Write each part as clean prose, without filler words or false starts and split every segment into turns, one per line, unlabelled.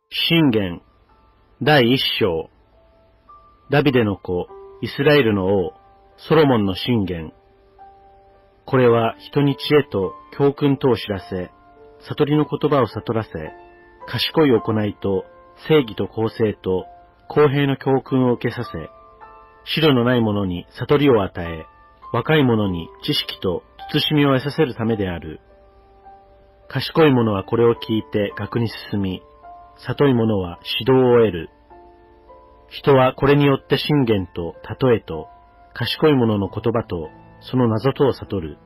箴言第一章。ダビデの子、イスラエルの王、ソロモンの箴言。これは人に知恵と教訓とを知らせ、悟りの言葉を悟らせ、賢い行いと正義と公正と公平の教訓を受けさせ、知慮のない者に悟りを与え、若い者に知識と慎みを得させるためである。賢い者はこれを聞いて学に進み、悟い者は指導を得る。人はこれによって箴言と例えと、賢い者の言葉とその謎とを悟る。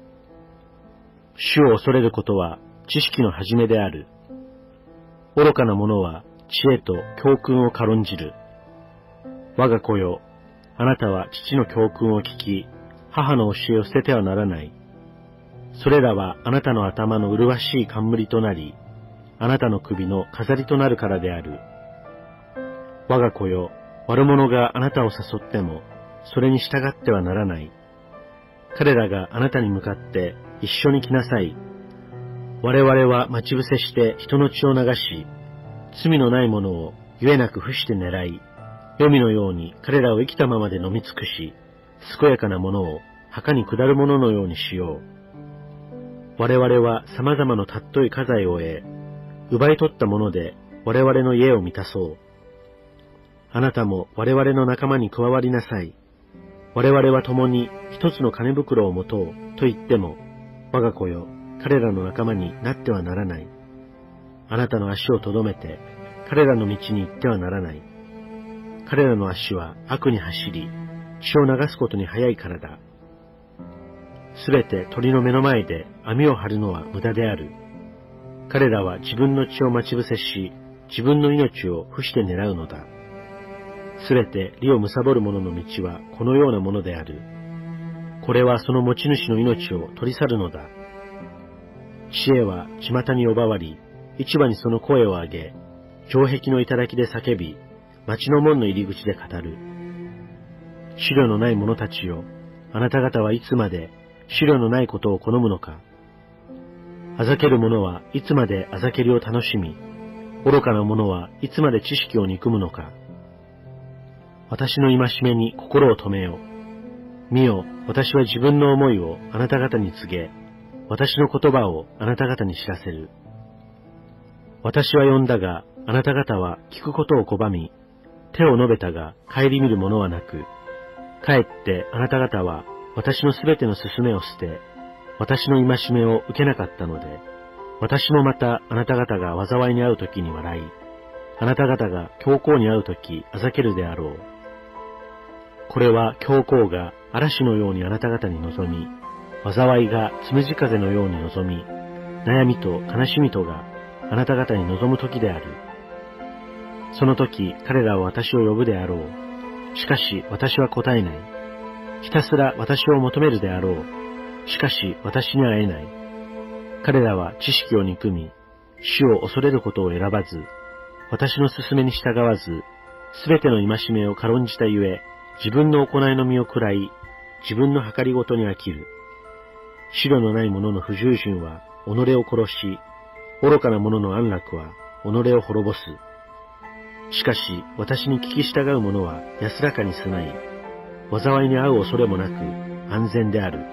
主を恐れることは知識の始めである。愚かな者は知恵と教訓を軽んじる。我が子よ、あなたは父の教訓を聞き、母の教えを捨ててはならない。それらはあなたの頭の麗しい冠となり、あなたの首の飾りとなるからである。我が子よ、悪者があなたを誘っても、それに従ってはならない。彼らがあなたに向かって一緒に来なさい。我々は待ち伏せして人の血を流し、罪のない者をゆえなく伏して狙い、黄泉のように彼らを生きたままで飲み尽くし、健やかな者を墓に下る者のようにしよう。我々は様々な尊い家財を得、奪い取ったもので我々の家を満たそう。あなたも我々の仲間に加わりなさい。我々は共に一つの金袋を持とうと言っても、我が子よ、彼らの仲間になってはならない。あなたの足をとどめて、彼らの道に行ってはならない。彼らの足は悪に走り、血を流すことに早いからだ。すべて鳥の目の前で網を張るのは無駄である。彼らは自分の血を待ち伏せし、自分の命を伏して狙うのだ。すべて利を貪る者の道はこのようなものである。これはその持ち主の命を取り去るのだ。知恵は巷に呼ばわり、市場にその声を上げ、城壁の頂で叫び、町の門の入り口で語る。資料のない者たちよ、あなた方はいつまで資料のないことを好むのか。あざける者はいつまであざけりを楽しみ、愚かな者はいつまで知識を憎むのか。私の戒めに心を留めよ。見よ、私は自分の思いをあなた方に告げ、私の言葉をあなた方に知らせる。私は呼んだが、あなた方は聞くことを拒み、手を述べたが顧みるものはなく、かえってあなた方は私のすべての勧めを捨て、私の戒めを受けなかったので、私もまたあなた方が災いに遭うときに笑い、あなた方が凶行に遭うときあざけるであろう。これは凶行が嵐のようにあなた方に臨み、災いがつむじ風のように臨み、悩みと悲しみとがあなた方に臨むときである。そのとき彼らは私を呼ぶであろう。しかし私は答えない。ひたすら私を求めるであろう。しかし私には会えない。彼らは知識を憎み、主を恐れることを選ばず、私の勧めに従わず、すべての戒めを軽んじたゆえ、自分の行いの身を喰らい、自分の計りごとに飽きる。資料のない者の不従順は己を殺し、愚かな者の安楽は己を滅ぼす。しかし私に聞き従う者は安らかに住まい、災いに遭う恐れもなく安全である。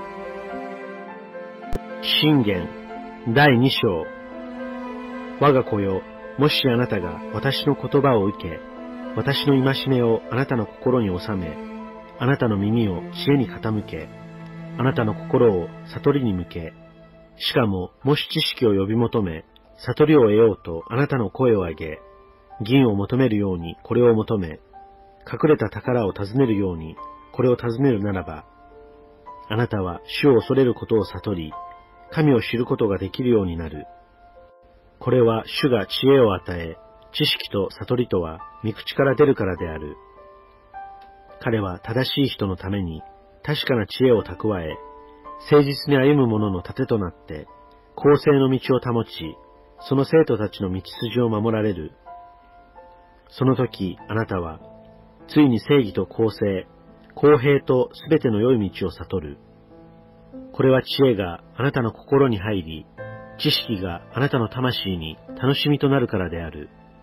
箴言第二章。我が子よ、もしあなたが私の言葉を受け、私の戒めをあなたの心に収め、あなたの耳を知恵に傾け、あなたの心を悟りに向け、しかももし知識を呼び求め、悟りを得ようとあなたの声を上げ、銀を求めるようにこれを求め、隠れた宝を尋ねるようにこれを尋ねるならば、あなたは主を恐れることを悟り、神を知ることができるようになる。これは主が知恵を与え、知識と悟りとは御口から出るからである。彼は正しい人のために確かな知恵を蓄え、誠実に歩む者の盾となって、公正の道を保ち、その生徒たちの道筋を守られる。その時あなたは、ついに正義と公正、公平とすべての良い道を悟る。これは知恵があなたの心に入り、知識があなたの魂に楽しみとなるからである。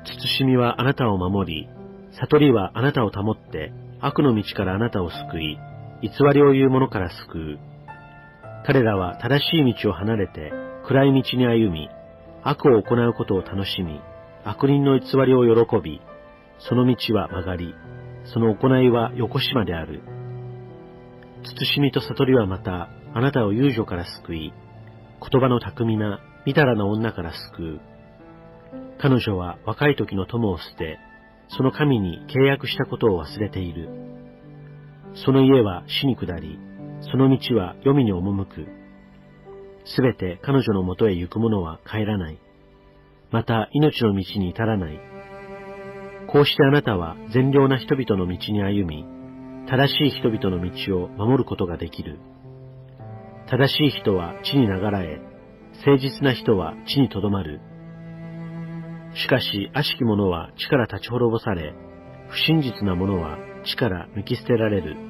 慎みはあなたを守り、悟りはあなたを保って、悪の道からあなたを救い、偽りを言う者から救う。彼らは正しい道を離れて、暗い道に歩み、悪を行うことを楽しみ、悪人の偽りを喜び、その道は曲がり、その行いは横島である。慎みと悟りはまた、あなたを遊女から救い、言葉の巧みな、みだらな女から救う。彼女は若い時の友を捨て、その神に契約したことを忘れている。その家は死に下り、その道は黄泉に赴く。すべて彼女のもとへ行く者は帰らない。また命の道に至らない。こうしてあなたは善良な人々の道に歩み、正しい人々の道を守ることができる。正しい人は地に流らえ、誠実な人は地にとどまる。しかし悪しき者は地から立ち滅ぼされ、不真実な者は地から抜き捨てられる。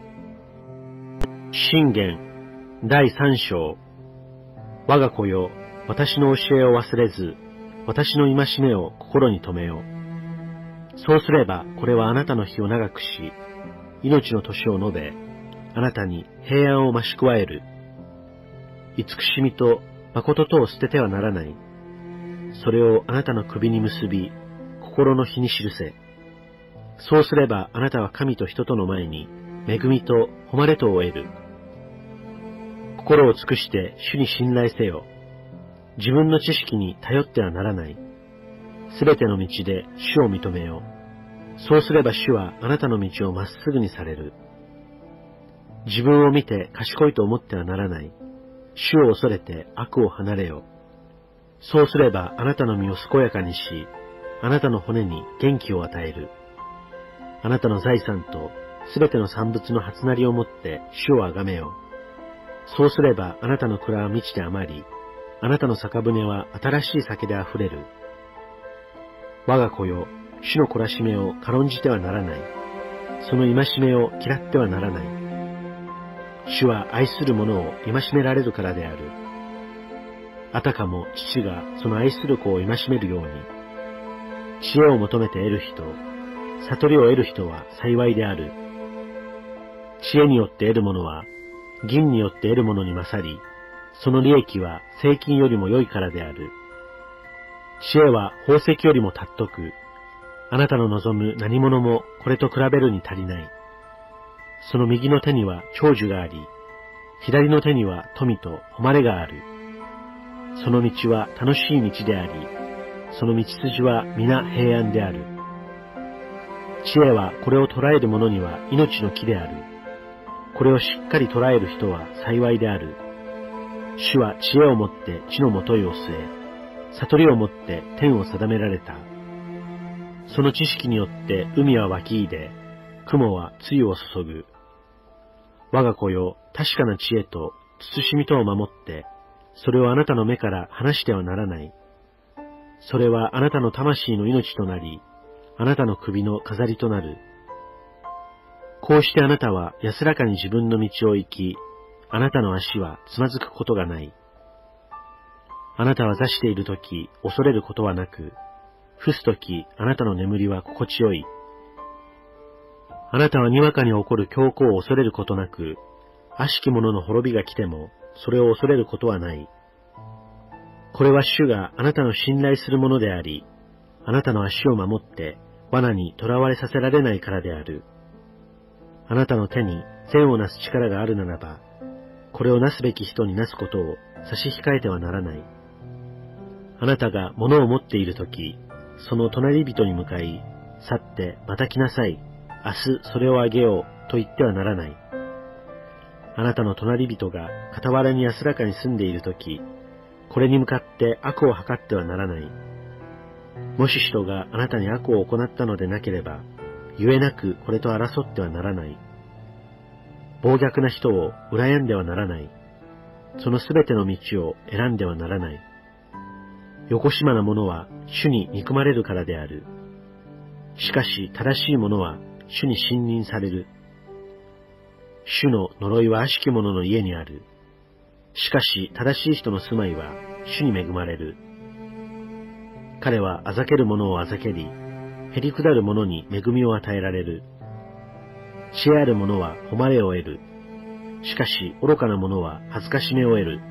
箴言第3章。我が子よ、私の教えを忘れず、私の戒めを心に留めよ。そうすればこれはあなたの日を長くし、命の年を述べ、あなたに平安を増し加える。慈しみと誠とを捨ててはならない。それをあなたの首に結び、心の日に記せ。そうすればあなたは神と人との前に、恵みと誉れとを得る。心を尽くして主に信頼せよ。自分の知識に頼ってはならない。すべての道で主を認めよ。そうすれば主はあなたの道をまっすぐにされる。自分を見て賢いと思ってはならない。主を恐れて悪を離れよ。そうすればあなたの身を健やかにし、あなたの骨に元気を与える。あなたの財産とすべての産物の初なりをもって主をあがめよ。そうすればあなたの蔵は満ちて余り、あなたの酒舟は新しい酒であふれる。我が子よ、主の懲らしめを軽んじてはならない。その戒めを嫌ってはならない。主は愛する者を戒められるからである。あたかも父がその愛する子を戒めるように、知恵を求めて得る人、悟りを得る人は幸いである。知恵によって得るものは、銀によって得るものに勝り、その利益は税金よりも良いからである。知恵は宝石よりも尊く、あなたの望む何者もこれと比べるに足りない。その右の手には長寿があり、左の手には富と誉れがある。その道は楽しい道であり、その道筋は皆平安である。知恵はこれを捉える者には命の木である。これをしっかり捉える人は幸いである。主は知恵をもって地のもといを据え、悟りをもって天を定められた。その知識によって海は湧き出で、雲は露を注ぐ。我が子よ、確かな知恵と慎みとを守って、それをあなたの目から離してはならない。それはあなたの魂の命となり、あなたの首の飾りとなる。こうしてあなたは安らかに自分の道を行き、あなたの足はつまずくことがない。あなたは座しているとき恐れることはなく、伏すときあなたの眠りは心地よい。あなたはにわかに起こる恐慌を恐れることなく、悪しき者の滅びが来ても、それを恐れることはない。これは主があなたの信頼するものであり、あなたの足を守って罠に囚われさせられないからである。あなたの手に善をなす力があるならば、これをなすべき人になすことを差し控えてはならない。あなたが物を持っているとき、その隣人に向かい、去ってまた来なさい、明日それをあげようと言ってはならない。あなたの隣人が傍らに安らかに住んでいるとき、これに向かって悪を図ってはならない。もし人があなたに悪を行ったのでなければ、ゆえなくこれと争ってはならない。暴虐な人を羨んではならない。そのすべての道を選んではならない。よこしまな者は主に憎まれるからである。しかし正しい者は主に信任される。主の呪いは悪しき者の家にある。しかし正しい人の住まいは主に恵まれる。 彼はあざける者をあざけり、へりくだる者に恵みを与えられる。知恵ある者は誉れを得る。しかし愚かな者は恥ずかしめを得る。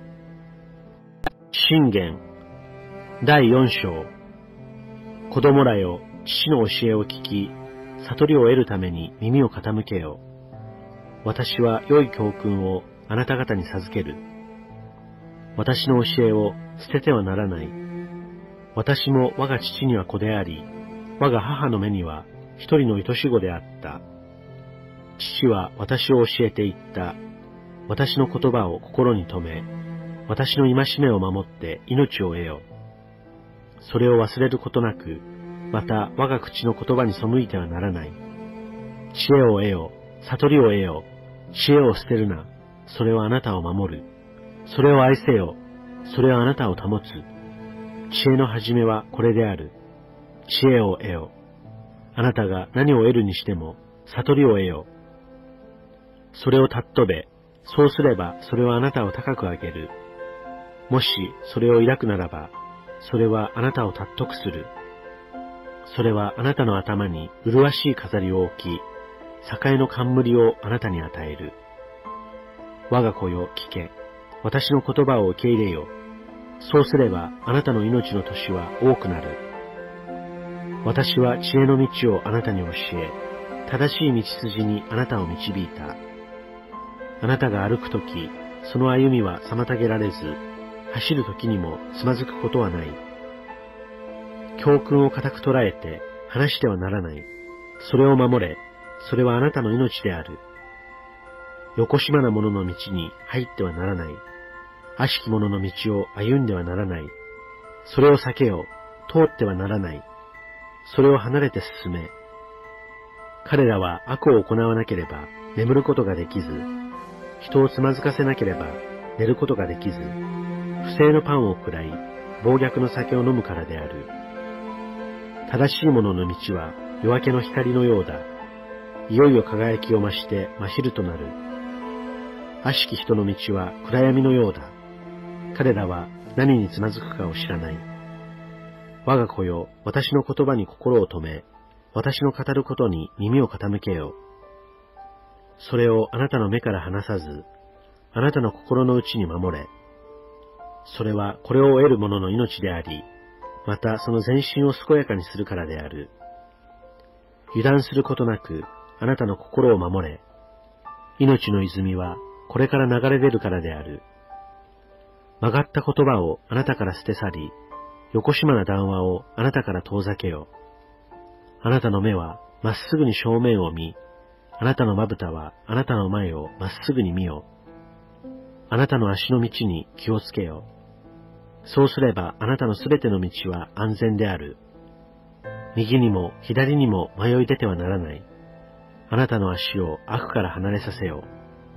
箴言第4章。子供らよ、父の教えを聞き、悟りを得るために耳を傾けよ。私は良い教訓をあなた方に授ける。私の教えを捨ててはならない。私も我が父には子であり、我が母の目には一人の愛し子であった。父は私を教えていった。私の言葉を心に留め、私の戒めを守って命を得よ。それを忘れることなく、また我が口の言葉に背いてはならない。知恵を得よ、悟りを得よ、知恵を捨てるな、それはあなたを守る。それを愛せよ、それはあなたを保つ。知恵の始めはこれである。知恵を得よ。あなたが何を得るにしても、悟りを得よ。それを尊べ、そうすればそれはあなたを高く上げる。もしそれを抱くならば、それはあなたを尊くする。それはあなたの頭に麗しい飾りを置き、栄の冠をあなたに与える。我が子よ、聞け。私の言葉を受け入れよ。そうすればあなたの命の年は多くなる。私は知恵の道をあなたに教え、正しい道筋にあなたを導いた。あなたが歩くとき、その歩みは妨げられず、走るときにもつまずくことはない。教訓を固く捉えて離してはならない。それを守れ、それはあなたの命である。よこしまな者の道に入ってはならない。悪しき者の道を歩んではならない。それを避けよ、通ってはならない。それを離れて進め。彼らは悪を行わなければ眠ることができず、人をつまずかせなければ寝ることができず、不正のパンを食らい、暴虐の酒を飲むからである。正しい者の道は夜明けの光のようだ。いよいよ輝きを増して真昼となる。悪しき人の道は暗闇のようだ。彼らは何につまずくかを知らない。我が子よ、私の言葉に心を留め、私の語ることに耳を傾けよ。それをあなたの目から離さず、あなたの心の内に守れ。それはこれを得る者の命であり、またその全身を健やかにするからである。油断することなく、あなたの心を守れ。命の泉はこれから流れ出るからである。曲がった言葉をあなたから捨て去り、よこしまな談話をあなたから遠ざけよ。あなたの目はまっすぐに正面を見、あなたのまぶたはあなたの前をまっすぐに見よ。あなたの足の道に気をつけよ。そうすればあなたのすべての道は安全である。右にも左にも迷い出てはならない。あなたの足を悪から離れさせよ。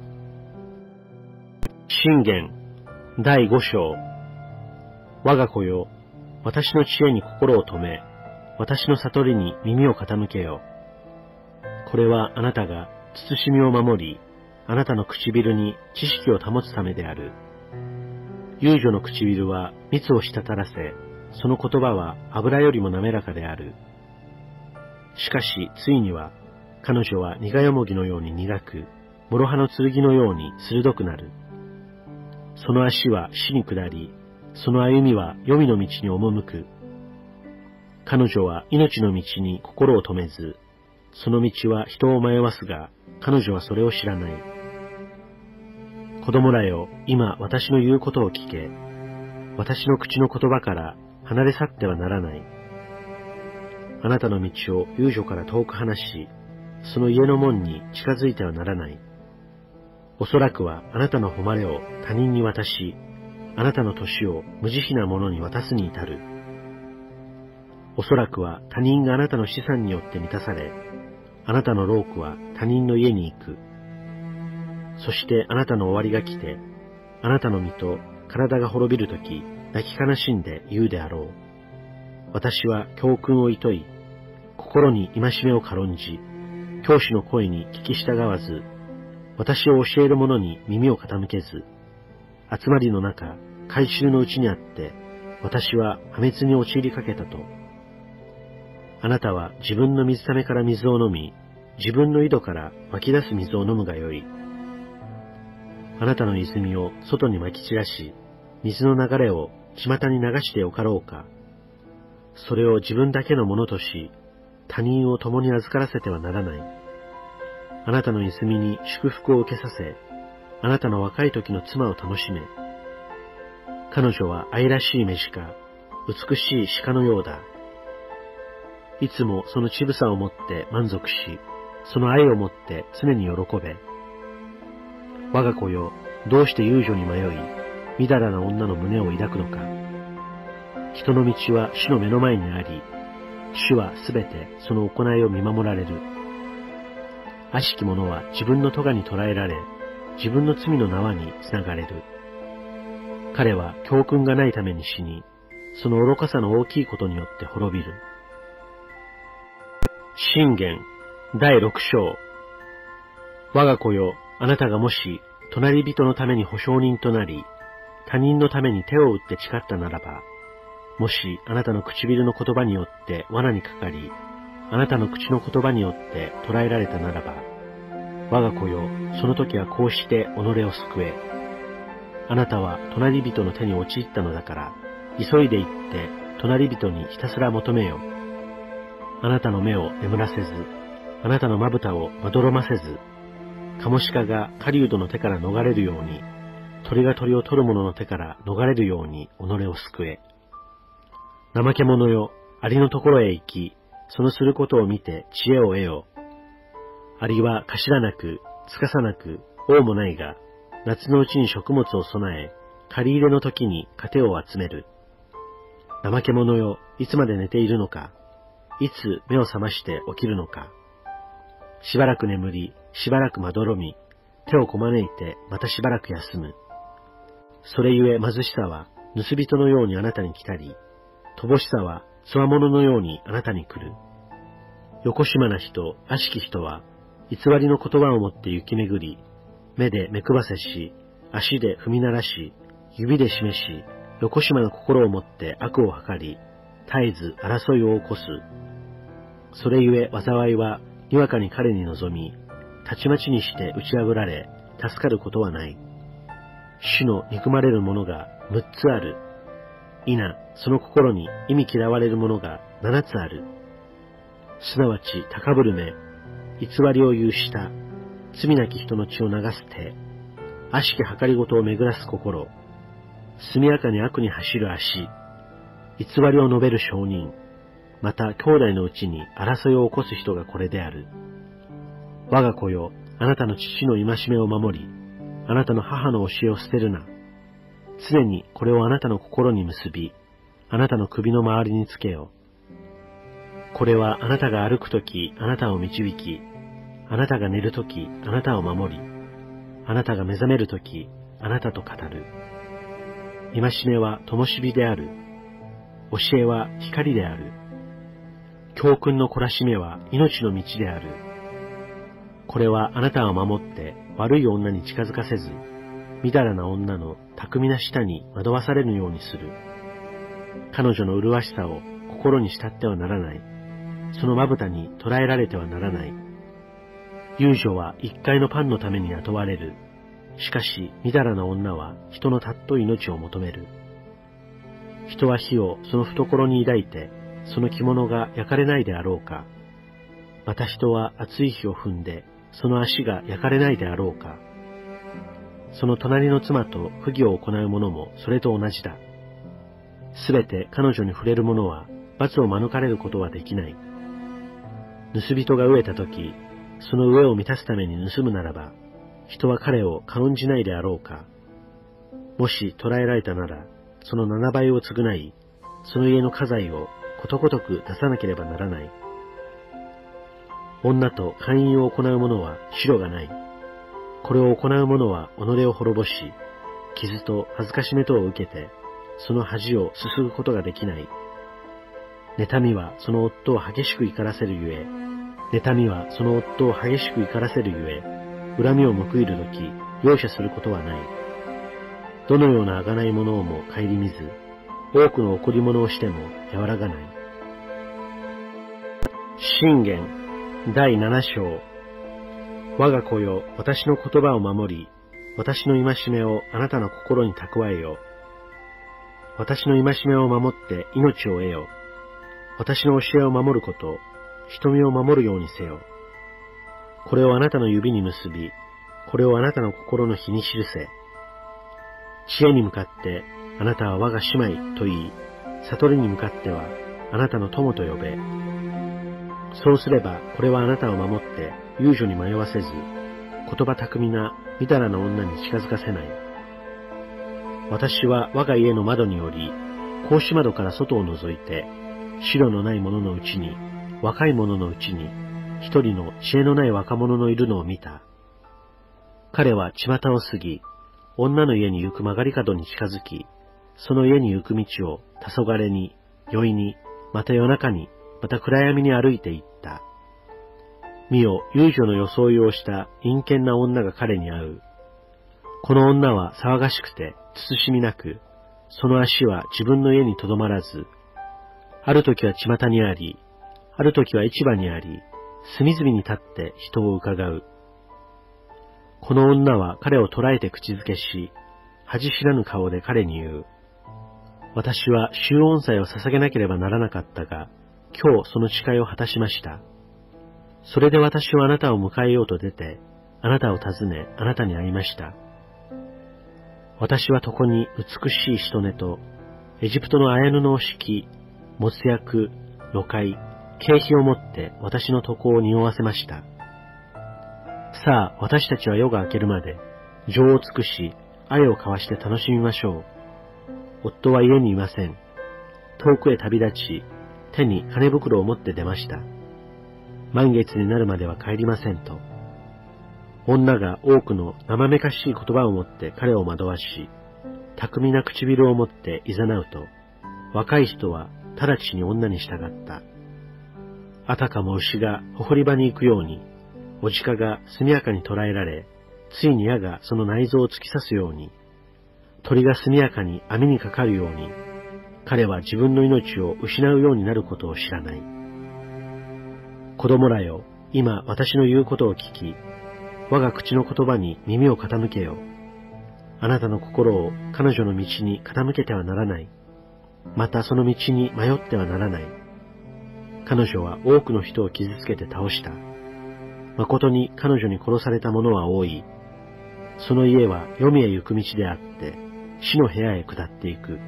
箴言第5章。我が子よ、私の知恵に心を留め、私の悟りに耳を傾けよ。これはあなたが慎みを守り、あなたの唇に知識を保つためである。遊女の唇は蜜を滴らせ、その言葉は油よりも滑らかである。しかし、ついには、彼女は苦よもぎのように苦く、諸刃の剣のように鋭くなる。その足は死に下り、その歩みは黄泉の道に赴く。彼女は命の道に心を留めず、その道は人を迷わすが、彼女はそれを知らない。子供らよ、今私の言うことを聞け。私の口の言葉から離れ去ってはならない。あなたの道を遊女から遠く離し、その家の門に近づいてはならない。おそらくはあなたの誉れを他人に渡し、あなたの年を無慈悲な者に渡すに至る。おそらくは他人があなたの資産によって満たされ、あなたの労苦は他人の家に行く。そしてあなたの終わりが来て、あなたの身と体が滅びるとき、泣き悲しんで言うであろう。私は教訓をいとい、心に戒めを軽んじ、教師の声に聞き従わず、私を教える者に耳を傾けず、集まりの中、改宗のうちにあって、 私は破滅に陥りかけたと。あなたは自分の水ためから水を飲み、自分の井戸から湧き出す水を飲むがよい。あなたの泉を外に撒き散らし、水の流れを巷に流してよかろうか。それを自分だけのものとし、他人を共に預からせてはならない。あなたの泉に祝福を受けさせ、あなたの若い時の妻を楽しめ。彼女は愛らしい目鹿、美しい鹿のようだ。いつもその乳房をもって満足し、その愛をもって常に喜べ。我が子よ、どうして遊女に迷い、みだらな女の胸を抱くのか。人の道は主の目の前にあり、主はすべてその行いを見守られる。悪しき者は自分の咎に捕らえられ、自分の罪の縄につながれる。彼は教訓がないために死に、その愚かさの大きいことによって滅びる。箴言第6章。我が子よ、あなたがもし隣人のために保証人となり、他人のために手を打って誓ったならば、もしあなたの唇の言葉によって罠にかかり、あなたの口の言葉によって捕らえられたならば、我が子よ、その時はこうして己を救え。あなたは隣人の手に陥ったのだから、急いで行って隣人にひたすら求めよ。あなたの目を眠らせず、あなたのまぶたをまどろませず、カモシカが狩人の手から逃れるように、鳥が鳥を取る者の手から逃れるように己を救え。怠け者よ、アリのところへ行き、そのすることを見て知恵を得よ。アリは頭なく、つかさなく、尾もないが、夏のうちに食物を備え、借り入れの時に糧を集める。怠け者よ、いつまで寝ているのか。いつ目を覚まして起きるのか。しばらく眠り、しばらくまどろみ、手をこまねいてまたしばらく休む。それゆえ貧しさは盗人のようにあなたに来たり、乏しさは強者のようにあなたに来る。よこしまな人、悪しき人は、偽りの言葉をもって行き巡り、目で目配せし、足で踏み鳴らし、指で示し、よこしまな心をもって悪を図り、絶えず争いを起こす。それゆえ災いはにわかに彼に臨み、たちまちにして打ち破られ、助かることはない。主の憎まれる者が6つある。否、その心に忌み嫌われる者が7つある。すなわち高ぶる目、偽りを言う舌、罪なき人の血を流す手、悪しき計りごとを巡らす心、速やかに悪に走る足、偽りを述べる証人、また兄弟のうちに争いを起こす人がこれである。我が子よ、あなたの父の戒めを守り、あなたの母の教えを捨てるな。常にこれをあなたの心に結び、あなたの首の周りにつけよ。これはあなたが歩くときあなたを導き、あなたが寝るときあなたを守り、あなたが目覚めるときあなたと語る。戒めは灯火である。教えは光である。教訓の懲らしめは命の道である。これはあなたを守って悪い女に近づかせず、みだらな女の巧みな舌に惑わされるようにする。彼女の麗しさを心に慕ってはならない。そのまぶたに捉えられてはならない。遊女は一回のパンのために雇われる。しかし、みだらな女は人の尊い命を求める。人は火をその懐に抱いて、その着物が焼かれないであろうか。また人は熱い火を踏んで、その足が焼かれないであろうか。その隣の妻と不義を行う者もそれと同じだ。すべて彼女に触れる者は罰を免れることはできない。盗人が飢えたとき、その飢えを満たすために盗むならば、人は彼を軽んじないであろうか。もし捕らえられたなら、その7倍を償い、その家の家財をことごとく出さなければならない。女と姦淫を行う者は白がない。これを行う者は己を滅ぼし、傷と恥ずかしめとを受けて、その恥をすすぐことができない。妬みはその夫を激しく怒らせるゆえ、妬みはその夫を激しく怒らせるゆえ、恨みを報いるとき、容赦することはない。どのような贖い物をも顧みず、 多くの贈り物をしても和らがない。箴言第7章。我が子よ、私の言葉を守り、私の戒めをあなたの心に蓄えよ。私の戒めを守って命を得よ。私の教えを守ること、瞳を守るようにせよ。これをあなたの指に結び、これをあなたの心の日に記せ。知恵に向かって、あなたは我が姉妹と言い、悟りに向かっては、あなたの友と呼べ。そうすれば、これはあなたを守って、遊女に迷わせず、言葉巧みな、みだらな女に近づかせない。私は我が家の窓により、格子窓から外を覗いて、白のない者のうちに、若い者のうちに、一人の知恵のない若者のいるのを見た。彼は巷を過ぎ、女の家に行く曲がり角に近づき、その家に行く道を黄昏に、宵に、また夜中に、また暗闇に歩いて行った。見よ、遊女の装いをした陰険な女が彼に会う。この女は騒がしくて、慎みなく、その足は自分の家にとどまらず、ある時は巷にあり、ある時は市場にあり、隅々に立って人を伺う。この女は彼を捕らえて口づけし、恥知らぬ顔で彼に言う。私は集音祭を捧げなければならなかったが、今日その誓いを果たしました。それで私はあなたを迎えようと出て、あなたを訪ね、あなたに会いました。私は床に美しいしとねと、エジプトの綾布を敷き、没薬、露海、経費を持って私の床を匂わせました。さあ、私たちは夜が明けるまで、情を尽くし、愛を交わして楽しみましょう。夫は家にいません。遠くへ旅立ち、手に金袋を持って出ました。満月になるまでは帰りませんと。女が多くの生めかしい言葉を持って彼を惑わし、巧みな唇を持って誘うと、若い人は直ちに女に従った。あたかも牛がほほり場に行くように、お鹿が速やかに捕らえられ、ついに矢がその内臓を突き刺すように、鳥が速やかに網にかかるように、彼は自分の命を失うようになることを知らない。子供らよ、今私の言うことを聞き、我が口の言葉に耳を傾けよ。あなたの心を彼女の道に傾けてはならない。またその道に迷ってはならない。彼女は多くの人を傷つけて倒した。誠に彼女に殺された者は多い。その家は黄泉へ行く道であって、死の部屋へ下っていく。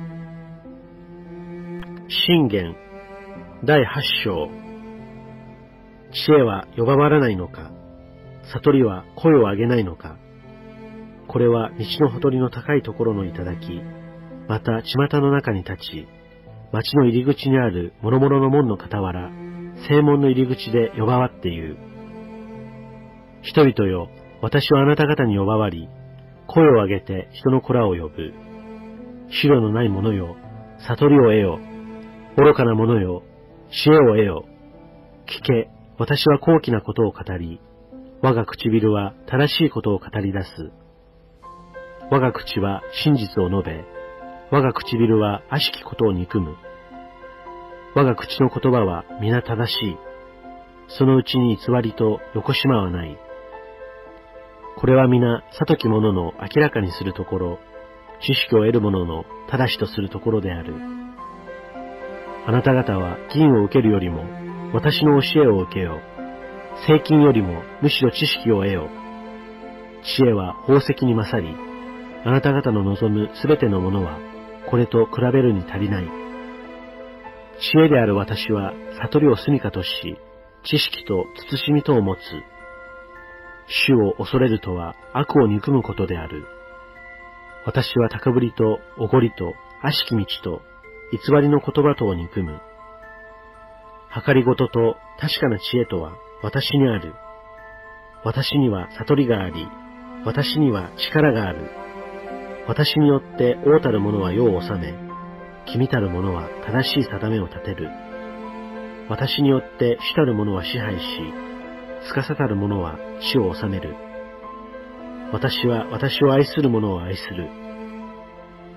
箴言第8章。知恵は呼ばわらないのか、悟りは声を上げないのか。これは道のほとりの高いところの頂、また巷の中に立ち、町の入り口にある諸々の門の傍ら、正門の入り口で呼ばわって言う。人々よ、私はあなた方に呼ばわり、声を上げて人の子らを呼ぶ。白のない者よ、悟りを得よ。愚かな者よ、知恵を得よ。聞け、私は高貴なことを語り、我が唇は正しいことを語り出す。我が口は真実を述べ、我が唇は悪しきことを憎む。我が口の言葉は皆正しい。そのうちに偽りと横島はない。これは皆悟き者の明らかにするところ、知識を得る者の正しとするところである。あなた方は銀を受けるよりも、私の教えを受けよ。税金よりもむしろ知識を得よ。知恵は宝石に勝り、あなた方の望むすべてのものは、これと比べるに足りない。知恵である私は悟りを住処とし、知識と慎みとを持つ。主を恐れるとは悪を憎むことである。私は高ぶりとおごりと悪しき道と偽りの言葉とを憎む。計りごとと確かな知恵とは私にある。私には悟りがあり、私には力がある。私によって王たる者は世を治め、君たる者は正しい定めを立てる。私によって主たる者は支配し、司たる者は地を治める。私は私を愛する者を愛する。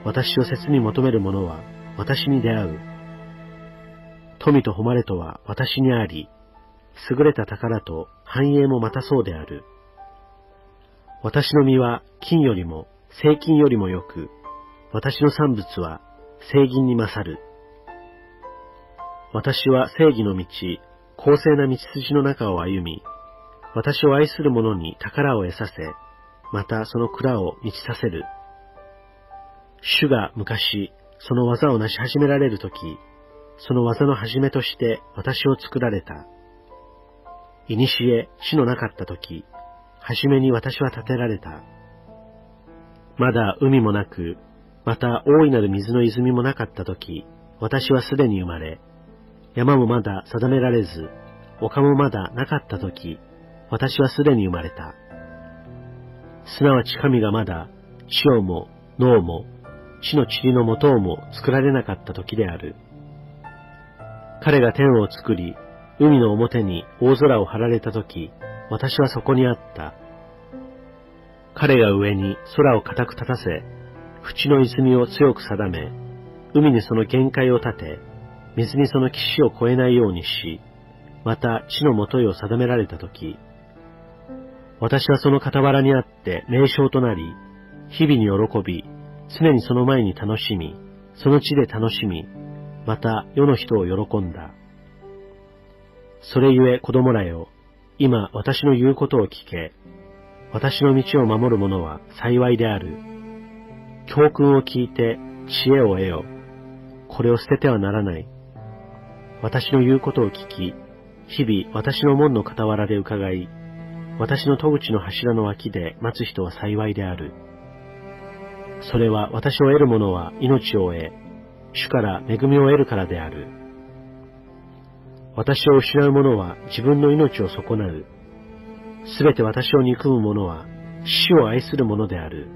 私を切に求める者は私に出会う。富と誉れとは私にあり、優れた宝と繁栄もまたそうである。私の身は金よりも精金よりもよく、私の産物は精銀に勝る。私は正義の道、公正な道筋の中を歩み、私を愛する者に宝を得させ、またその蔵を満ちさせる。主が昔、その技を成し始められるとき、その技の始めとして私を作られた。いにしえ地のなかったとき、初めに私は建てられた。まだ海もなく、また大いなる水の泉もなかったとき、私はすでに生まれ、山もまだ定められず、丘もまだなかったとき、私はすでに生まれた。すなわち神がまだ、地をも、野をも、地の塵の元をも作られなかったときである。彼が天を作り、海の表に大空を張られたとき、私はそこにあった。彼が上に空を固く立たせ、淵の泉を強く定め、海にその限界を立て、水にその岸を越えないようにし、また地の元を定められたとき、私はその傍らにあって名称となり、日々に喜び、常にその前に楽しみ、その地で楽しみ、また世の人を喜んだ。それゆえ子供らよ、今私の言うことを聞け。私の道を守る者は幸いである。教訓を聞いて知恵を得よ。これを捨ててはならない。私の言うことを聞き、日々私の門の傍らで伺い、私の戸口の柱の脇で待つ人は幸いである。それは私を得る者は命を得、主から恵みを得るからである。私を失う者は自分の命を損なう。すべて私を憎む者は死を愛する者である。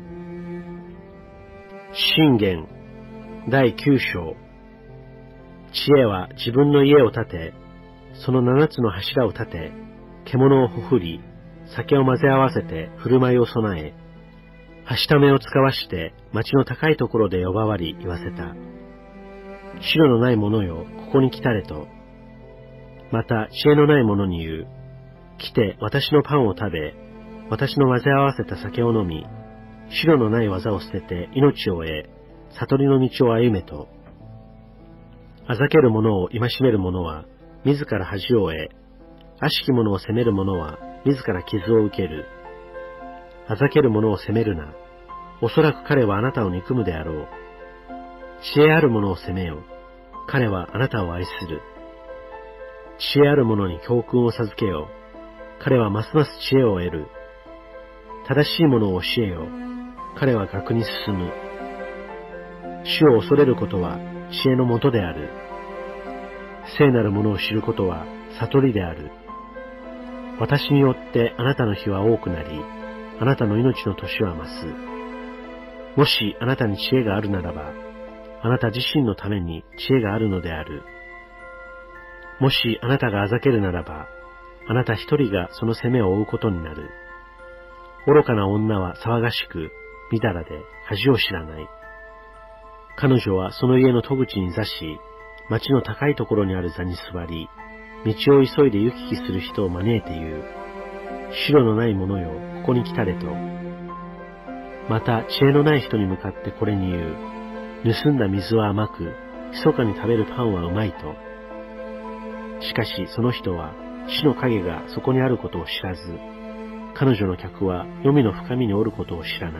箴言第9章。知恵は自分の家を建て、その7つの柱を立て、獣をほふり、酒を混ぜ合わせて振る舞いを備え、はしためを使わして町の高いところで呼ばわり言わせた。白のない者よ、ここに来たれと。また知恵のない者に言う。来て私のパンを食べ、私の混ぜ合わせた酒を飲み、白のない技を捨てて命を得、悟りの道を歩めと。あざける者を戒める者は、自ら恥を得、悪しき者を責める者は、自ら傷を受ける。あざける者を責めるな。おそらく彼はあなたを憎むであろう。知恵ある者を責めよ。彼はあなたを愛する。知恵ある者に教訓を授けよ。彼はますます知恵を得る。正しいものを教えよ。彼は学に進む。主を恐れることは知恵のもとである。聖なるものを知ることは悟りである。私によってあなたの日は多くなり、あなたの命の年は増す。もしあなたに知恵があるならば、あなた自身のために知恵があるのである。もしあなたがあざけるならば、あなた一人がその責めを負うことになる。愚かな女は騒がしく、みだらで恥を知らない。彼女はその家の戸口に座し、町の高いところにある座に座り、道を急いで行き来する人を招いて言う。白のない者よ、ここに来たれと。また知恵のない人に向かってこれに言う。盗んだ水は甘く、密かに食べるパンはうまいと。しかしその人は死の影がそこにあることを知らず、彼女の客は黄泉の深みにおることを知らない。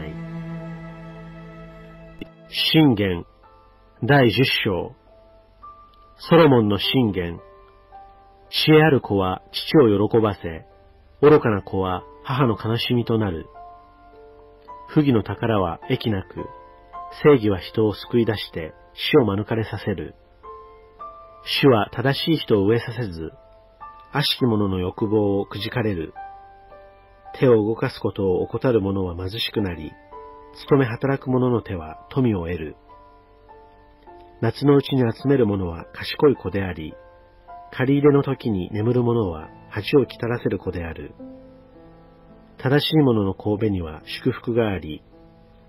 箴言第10章。ソロモンの箴言。知恵ある子は父を喜ばせ、愚かな子は母の悲しみとなる。不義の宝は益なく、正義は人を救い出して死を免れさせる。主は正しい人を飢えさせず、悪しき者の欲望をくじかれる。手を動かすことを怠る者は貧しくなり、勤め働く者の手は富を得る。夏のうちに集める者は賢い子であり、借り入れの時に眠る者は恥をきたらせる子である。正しい者の頭には祝福があり、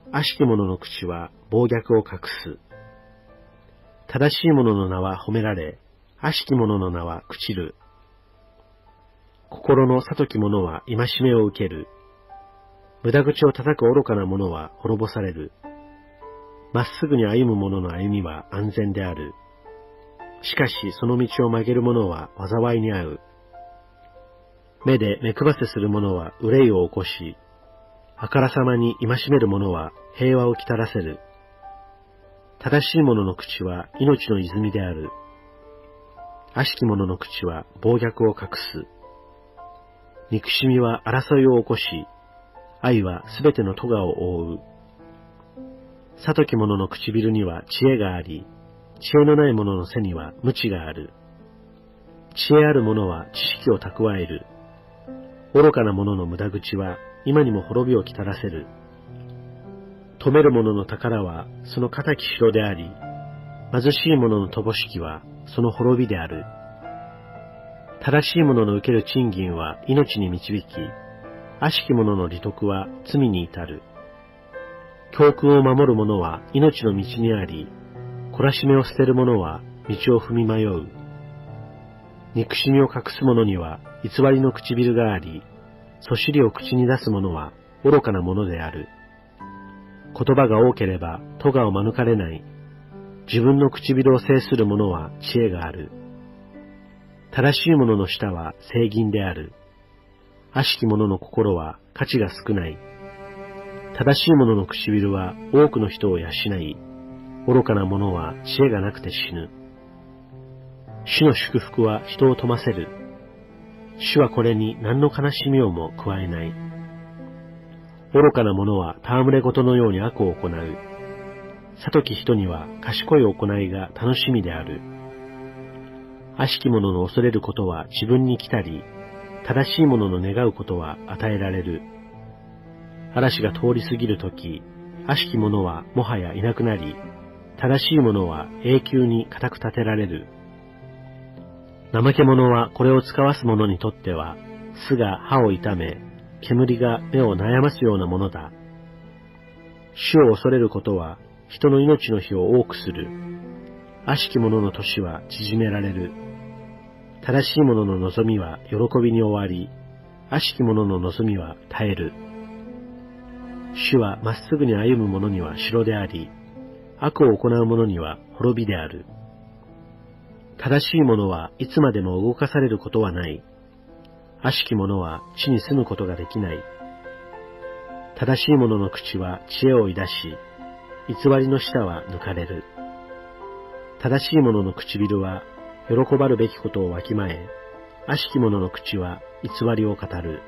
悪しき者の口は暴虐を隠す。正しい者の名は褒められ、悪しき者の名は朽ちる。心の聡き者は戒めを受ける。無駄口を叩く愚かな者は滅ぼされる。まっすぐに歩む者の歩みは安全である。しかしその道を曲げる者は災いに遭う。目で目配せする者は憂いを起こし、あからさまに戒める者は平和をきたらせる。正しい者の口は命の泉である。悪しき者の口は暴虐を隠す。憎しみは争いを起こし、愛はすべての咎を覆う。聡き者の唇には知恵があり、知恵のない者の背には無知がある。知恵ある者は知識を蓄える。愚かな者の無駄口は今にも滅びをきたらせる。富める者の宝はその固き城であり、貧しい者の乏しきはその滅びである。正しい者の受ける賃金は命に導き、悪しき者の利得は罪に至る。教訓を守る者は命の道にあり、懲らしめを捨てる者は道を踏み迷う。憎しみを隠す者には偽りの唇があり、そしりを口に出す者は愚かな者である。言葉が多ければ咎を免れない。自分の唇を制する者は知恵がある。正しい者の舌は正銀である。悪しき者の心は価値が少ない。正しい者の唇は多くの人を養い、愚かな者は知恵がなくて死ぬ。主の祝福は人を富ませる。主はこれに何の悲しみをも加えない。愚かな者は戯れ事のように悪を行う。聡き人には賢い行いが楽しみである。悪しき者の恐れることは自分に来たり、正しい者の願うことは与えられる。嵐が通り過ぎるとき、悪しき者はもはやいなくなり、正しい者は永久に固く立てられる。怠け者はこれを使わす者にとっては、巣が歯を痛め、煙が目を悩ますようなものだ。主を恐れることは、人の命の日を多くする。悪しき者の年は縮められる。正しい者の望みは喜びに終わり、悪しき者の望みは絶える。主はまっすぐに歩む者には城であり、悪を行う者には滅びである。正しい者はいつまでも動かされることはない。悪しき者は地に住むことができない。正しい者の口は知恵を出し、偽りの舌は抜かれる。正しい者の唇は喜ばるべきことをわきまえ、悪しき者の口は偽りを語る。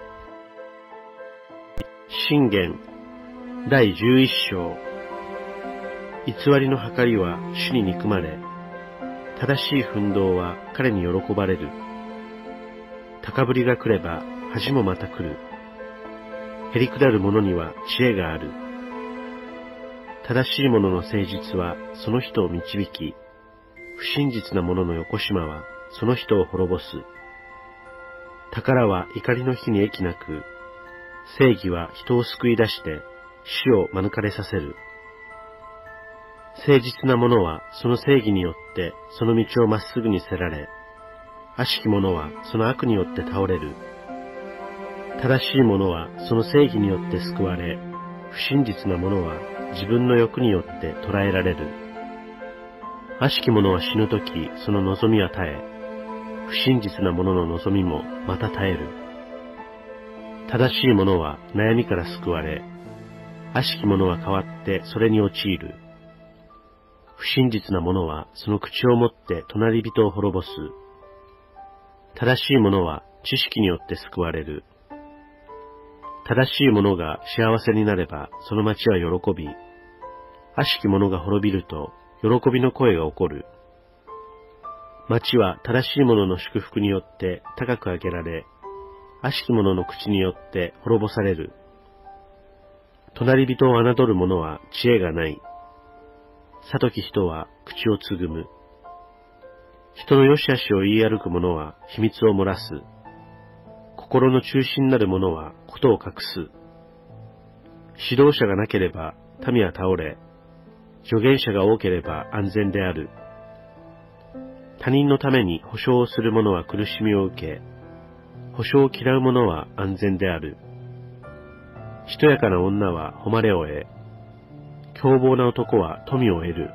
箴言第11章。偽りの計りは主に憎まれ、正しい奮闘は彼に喜ばれる。高ぶりが来れば恥もまた来る。へりくだる者には知恵がある。正しい者の誠実はその人を導き、不真実な者の横島はその人を滅ぼす。宝は怒りの日に益なく、正義は人を救い出して死を免れさせる。誠実な者はその正義によってその道をまっすぐにせられ、悪しき者はその悪によって倒れる。正しい者はその正義によって救われ、不真実な者は自分の欲によって捕らえられる。悪しき者は死ぬときその望みは絶え、不真実な者の望みもまた絶える。正しい者は悩みから救われ、悪しき者は変わってそれに陥る。不真実な者はその口をもって隣人を滅ぼす。正しい者は知識によって救われる。正しい者が幸せになればその町は喜び、悪しき者が滅びると喜びの声が起こる。町は正しい者の祝福によって高く上げられ、悪しき者の口によって滅ぼされる。隣人を侮る者は知恵がない。聡き人は口をつぐむ。人の良し悪しを言い歩く者は秘密を漏らす。心の中心なる者はことを隠す。 指導者がなければ民は倒れ、助言者が多ければ安全である。他人のために保証をする者は苦しみを受け、保証を嫌う者は安全である。しとやかな女は誉れを得、凶暴な男は富を得る。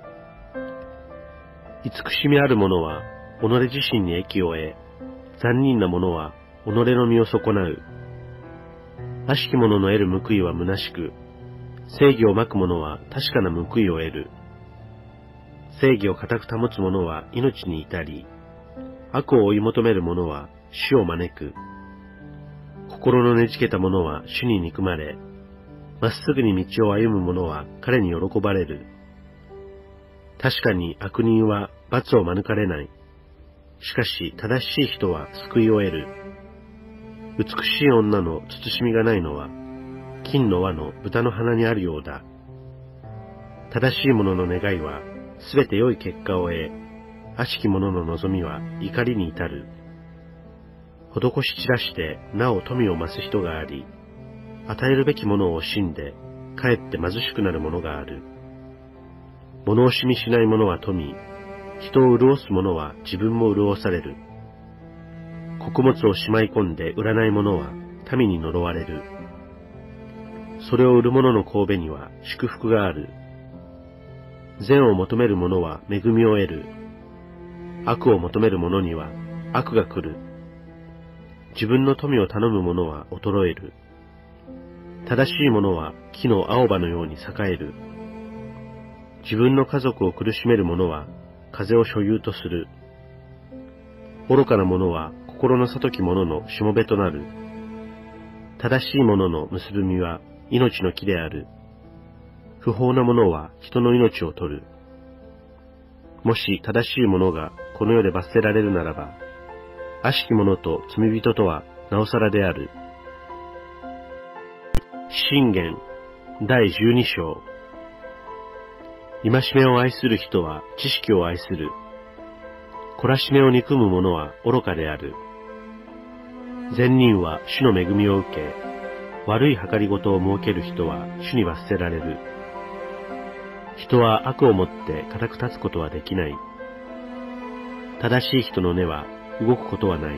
慈しみある者は己自身に益を得、残忍な者は己の身を損なう。悪しき者の得る報いは虚しく、正義をまく者は確かな報いを得る。正義を固く保つ者は命に至り、悪を追い求める者は死を招く。心のねじけた者は主に憎まれ、まっすぐに道を歩む者は彼に喜ばれる。確かに悪人は罰を免れない。しかし正しい人は救いを得る。美しい女の慎みがないのは、金の輪の豚の鼻にあるようだ。正しい者の願いはすべて良い結果を得、悪しき者の望みは怒りに至る。施し散らしてなお富を増す人があり、与えるべきものを惜しんで、かえって貧しくなるものがある。物惜しみしない者は富、人を潤す者は自分も潤される。穀物をしまい込んで売らない者は民に呪われる。それを売る者の頭には祝福がある。善を求める者は恵みを得る。悪を求める者には悪が来る。自分の富を頼む者は衰える。正しい者は木の青葉のように栄える。自分の家族を苦しめる者は風を所有とする。愚かな者は心の悟き者のしもべとなる。正しい者の結ぶ実は命の木である。不法な者は人の命を取る。もし正しい者がこの世で罰せられるならば、悪しき者と罪人とはなおさらである。箴言第12章。戒めを愛する人は知識を愛する。懲らしめを憎む者は愚かである。善人は主の恵みを受け、悪い計りごとを設ける人は主に罰せられる。人は悪をもって固く立つことはできない。正しい人の根は動くことはない。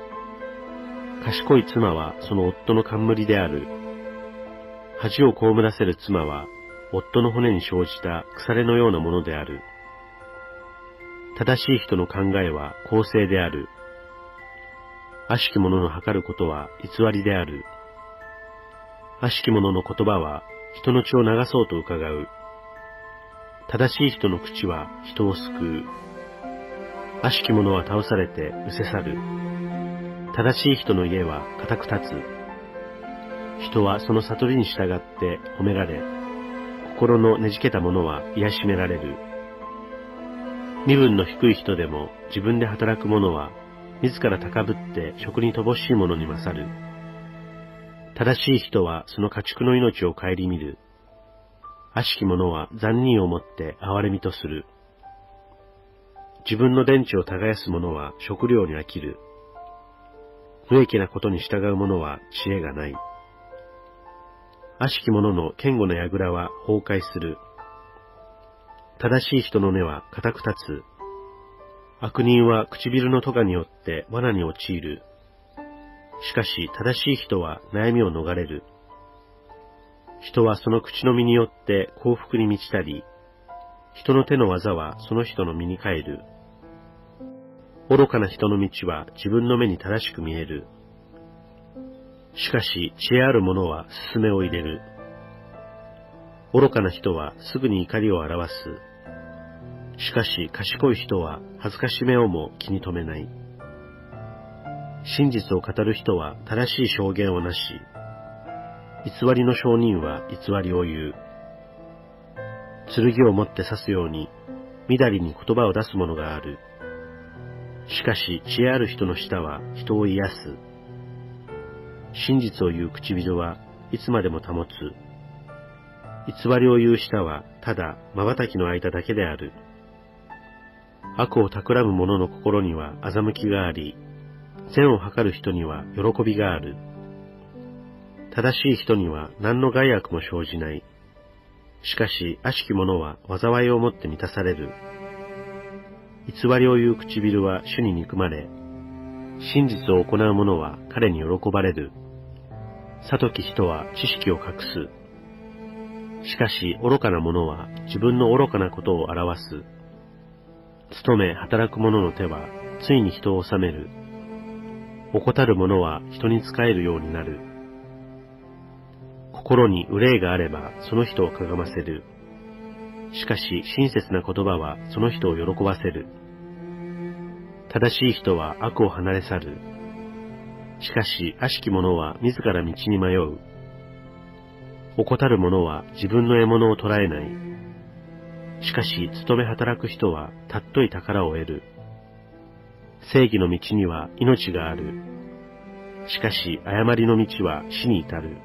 賢い妻はその夫の冠である。恥を被らせる妻は夫の骨に生じた腐れのようなものである。正しい人の考えは公正である。悪しき者の計ることは偽りである。悪しき者の言葉は人の血を流そうと伺う。正しい人の口は人を救う。悪しき者は倒されて失せ去る。正しい人の家は固く立つ。人はその悟りに従って褒められ、心のねじけた者は癒しめられる。身分の低い人でも自分で働く者は、自ら高ぶって職に乏しい者に勝る。正しい人はその家畜の命を顧みる。悪しき者は残忍をもって憐れみとする。自分の電池を耕す者は食料に飽きる。無益なことに従う者は知恵がない。悪しき者の堅固な櫓は崩壊する。正しい人の根は固く立つ。悪人は唇の咎によって罠に陥る。しかし正しい人は悩みを逃れる。人はその口の身によって幸福に満ちたり、人の手の技はその人の身に帰る。愚かな人の道は自分の目に正しく見える。しかし知恵ある者は勧めを入れる。愚かな人はすぐに怒りを表す。しかし賢い人は恥ずかしめをも気に留めない。真実を語る人は正しい証言をなし、偽りの証人は偽りを言う。剣を持って刺すように、みだりに言葉を出す者がある。しかし知恵ある人の舌は人を癒す。真実を言う唇はいつまでも保つ。偽りを言う舌はただ瞬きの間だけである。悪を企む者の心には欺きがあり、善を計る人には喜びがある。 正しい人には何の害悪も生じない。しかし、悪しき者は災いをもって満たされる。偽りを言う唇は主に憎まれ、真実を行う者は彼に喜ばれる。悟き人は知識を隠す。しかし、愚かな者は自分の愚かなことを表す。勤め働く者の手はついに人を治める。怠る者は人に仕えるようになる。心に憂いがあればその人をかがませる。しかし親切な言葉はその人を喜ばせる。正しい人は悪を離れ去る。しかし悪しき者は自ら道に迷う。怠る者は自分の獲物を捕らえない。しかし勤め働く人は尊い宝を得る。正義の道には命がある。しかし誤りの道は死に至る。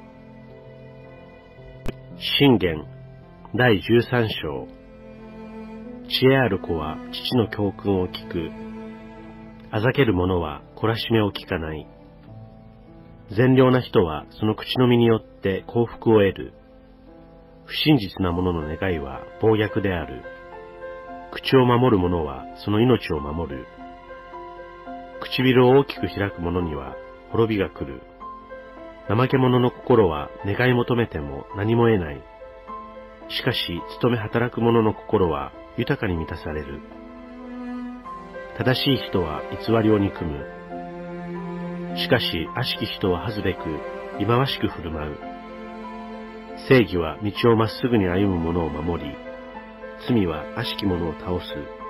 箴言第13章。知恵ある子は父の教訓を聞く。あざける者は懲らしめを聞かない。善良な人はその口の実によって幸福を得る。不真実な者の願いは暴虐である。口を守る者はその命を守る。唇を大きく開く者には滅びが来る。怠け者の心は願い求めても何も得ない。しかし勤め働く者の心は豊かに満たされる。正しい人は偽りを憎む。しかし悪しき人は恥ずべく忌まわしく振る舞う。正義は道をまっすぐに歩む者を守り、罪は悪しき者を倒す。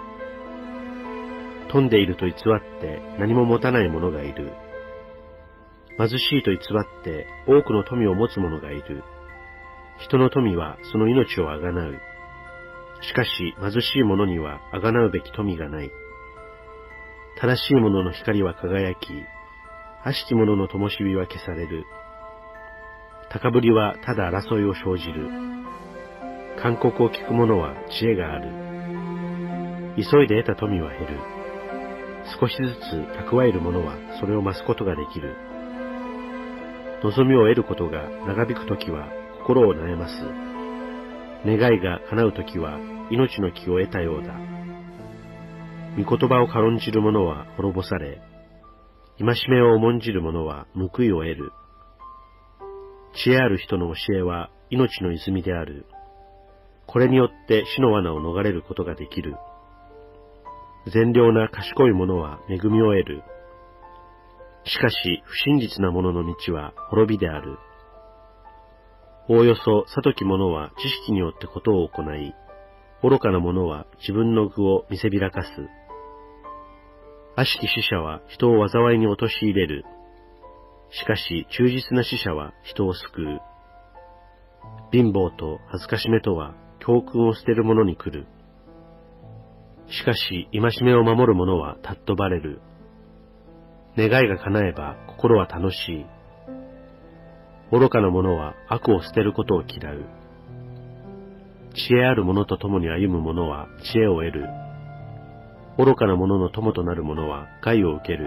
富んでいると偽って何も持たない者がいる。貧しいと偽って多くの富を持つ者がいる。人の富はその命をあがなう。しかし貧しい者にはあがなうべき富がない。正しい者の光は輝き、悪しき者の灯火は消される。高ぶりはただ争いを生じる。勧告を聞く者は知恵がある。急いで得た富は減る。少しずつ蓄える者はそれを増すことができる。望みを得ることが長引くときは心を悩ます。願いが叶うときは命の木を得たようだ。御言葉を軽んじる者は滅ぼされ、戒めを重んじる者は報いを得る。知恵ある人の教えは命の泉である。これによって死の罠を逃れることができる。善良な賢い者は恵みを得る。しかし不真実な者の道は滅びである。おおよそ悟き者は知識によってことを行い、愚かな者は自分の愚を見せびらかす。悪しき使者は人を災いに陥れる。しかし忠実な使者は人を救う。貧乏と恥ずかしめとは教訓を捨てる者に来る。しかし戒めを守る者は尊ばれる。願いが叶えば心は楽しい。愚かな者は悪を捨てることを嫌う。知恵ある者と共に歩む者は知恵を得る。愚かな者の友となる者は害を受ける。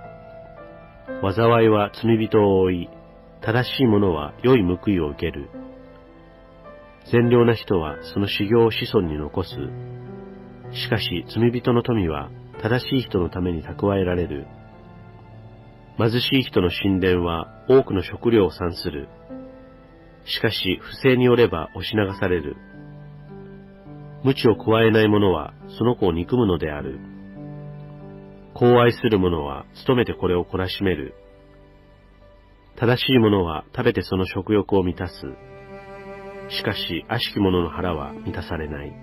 災いは罪人を追い、正しい者は良い報いを受ける。善良な人はその修行を子孫に残す。しかし罪人の富は正しい人のために蓄えられる。貧しい人の神殿は多くの食料を産する。しかし不正によれば押し流される。鞭を加えない者はその子を憎むのである。子を愛する者は努めてこれを懲らしめる。正しい者は食べてその食欲を満たす。しかし悪しき者の腹は満たされない。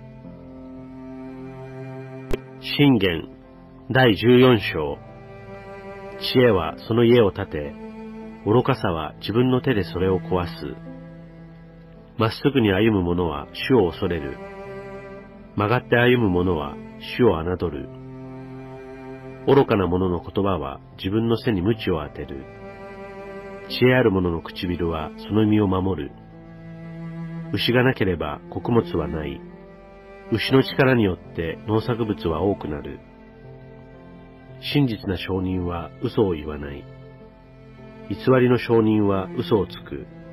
箴言第14章。知恵はその家を建て、愚かさは自分の手でそれを壊す。まっすぐに歩む者は主を恐れる。曲がって歩む者は主を侮る。愚かな者の言葉は自分の背に鞭を当てる。知恵ある者の唇はその身を守る。牛がなければ穀物はない。牛の力によって農作物は多くなる。真実な証人は嘘を言わない。偽りの証人は嘘をつく。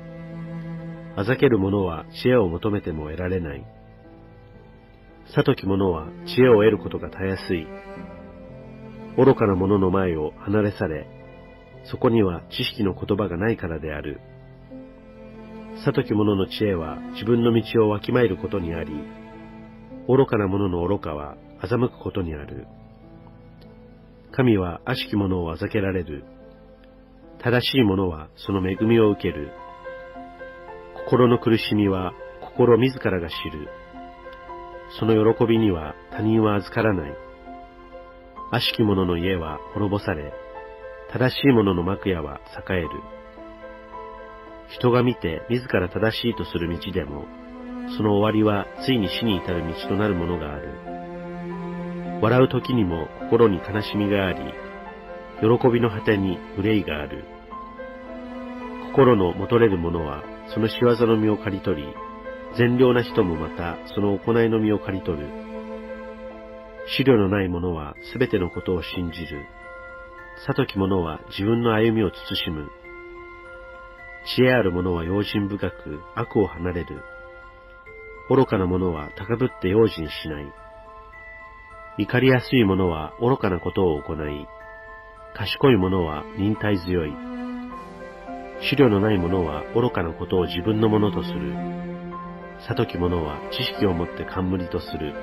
あざける者は知恵を求めても得られない。悟き者は知恵を得ることがたやすい。愚かな者の前を離れ去れ、そこには知識の言葉がないからである。悟き者の知恵は自分の道をわきまえることにあり、愚かな者の愚かは欺くことにある。神は悪しき者をあざけられる。正しい者はその恵みを受ける。心の苦しみは心自らが知る。その喜びには他人は預からない。悪しき者の家は滅ぼされ、正しい者の幕屋は栄える。人が見て自ら正しいとする道でも、その終わりはついに死に至る道となるものがある。笑う時にも心に悲しみがあり、喜びの果てに憂いがある。心のもとれる者はその仕業の実を刈り取り、善良な人もまたその行いの実を刈り取る。思慮のない者はすべてのことを信じる。悟き者は自分の歩みを慎む。知恵ある者は用心深く悪を離れる。愚かな者は高ぶって用心しない。怒りやすい者は愚かなことを行い、賢い者は忍耐強い。思慮のない者は愚かなことを自分のものとする。悟き者は知識をもって冠とする。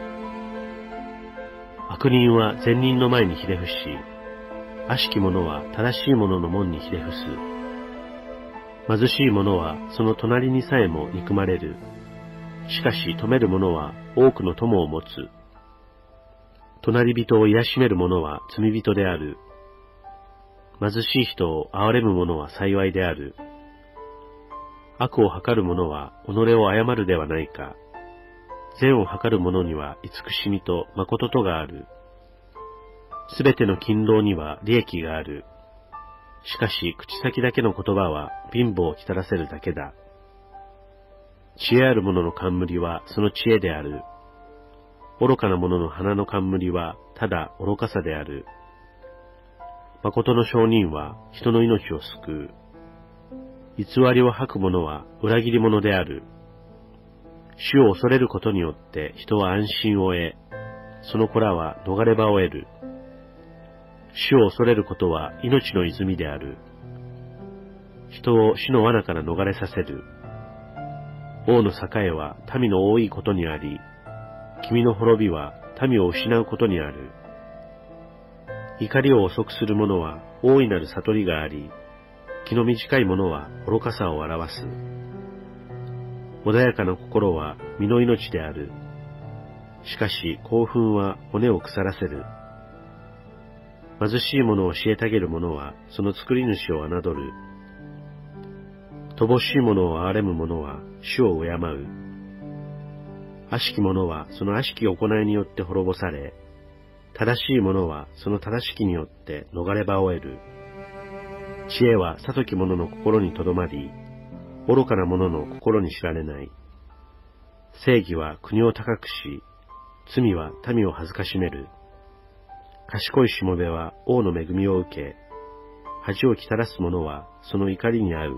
悪人は善人の前にひれ伏し、悪しき者は正しい者の門にひれ伏す。貧しい者はその隣にさえも憎まれる。しかし富める者は多くの友を持つ。隣人を癒しめる者は罪人である。貧しい人を憐れむ者は幸いである。悪を計る者は己を誤るではないか。善を計る者には慈しみと誠とがある。すべての勤労には利益がある。しかし口先だけの言葉は貧乏をきたらせるだけだ。知恵ある者の冠はその知恵である。愚かな者の鼻の冠はただ愚かさである。誠の証人は人の命を救う。偽りを吐く者は裏切り者である。主を恐れることによって人は安心を得、その子らは逃れ場を得る。主を恐れることは命の泉である。人を死の罠から逃れさせる。王の栄は民の多いことにあり、君の滅びは民を失うことにある。怒りを遅くする者は大いなる悟りがあり、気の短い者は愚かさを表す。穏やかな心は身の命である。しかし興奮は骨を腐らせる。貧しい者を虐げる者はその作り主を侮る。乏しい者を憐れむ者は主を敬う。悪しき者はその悪しき行いによって滅ぼされ、正しい者はその正しきによって逃れ場を得る。知恵は悟き者の心にとどまり、愚かな者の心に知られない。正義は国を高くし、罪は民を恥ずかしめる。賢いしもべは王の恵みを受け、恥をきたらす者はその怒りに遭う。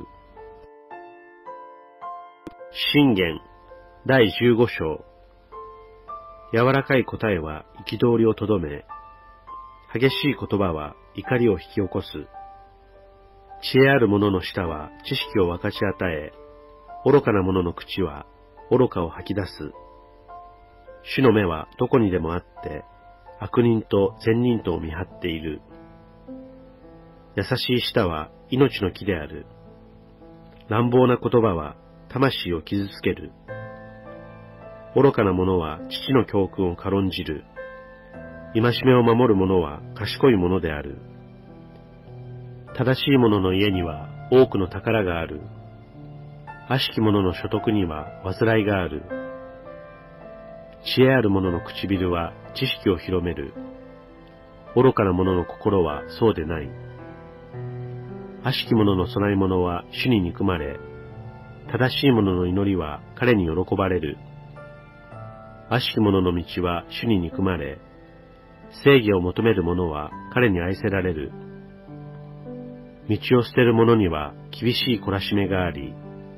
箴言第15章。柔らかい答えは憤りをとどめ、激しい言葉は怒りを引き起こす。知恵ある者の舌は知識を分かち与え、愚かな者の口は愚かを吐き出す。主の目はどこにでもあって、悪人と善人とを見張っている。優しい舌は命の木である。乱暴な言葉は魂を傷つける。愚かな者は父の教訓を軽んじる。戒めを守る者は賢い者である。正しい者の家には多くの宝がある。悪しき者の所得には煩いがある。知恵ある者の唇は知識を広める。愚かな者の心はそうでない。悪しき者の供え物は主に憎まれ、正しい者の祈りは彼に喜ばれる。悪しき者の道は主に憎まれ、正義を求める者は彼に愛せられる。道を捨てる者には厳しい懲らしめがあり、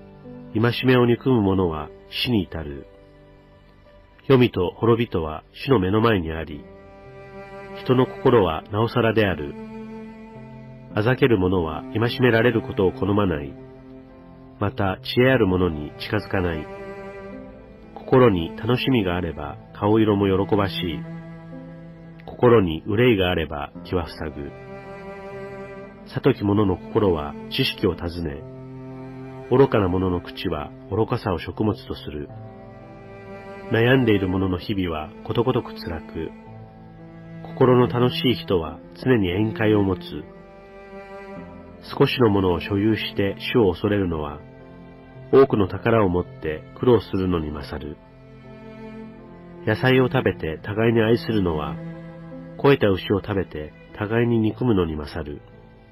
戒めを憎む者は死に至る。黄泉と滅びとは主の目の前にあり、人の心はなおさらである。あざける者は戒められることを好まない。また知恵ある者に近づかない。心に楽しみがあれば顔色も喜ばしい。心に憂いがあれば気は塞ぐ。悟き者の心は知識を尋ね、愚かな者の口は愚かさを食物とする。悩んでいる者の日々はことごとく辛く、心の楽しい人は常に宴会を持つ。少しのものを所有して主を恐れるのは、多くの宝を持って苦労するのに勝る。野菜を食べて互いに愛するのは、肥えた牛を食べて互いに憎むのに勝る。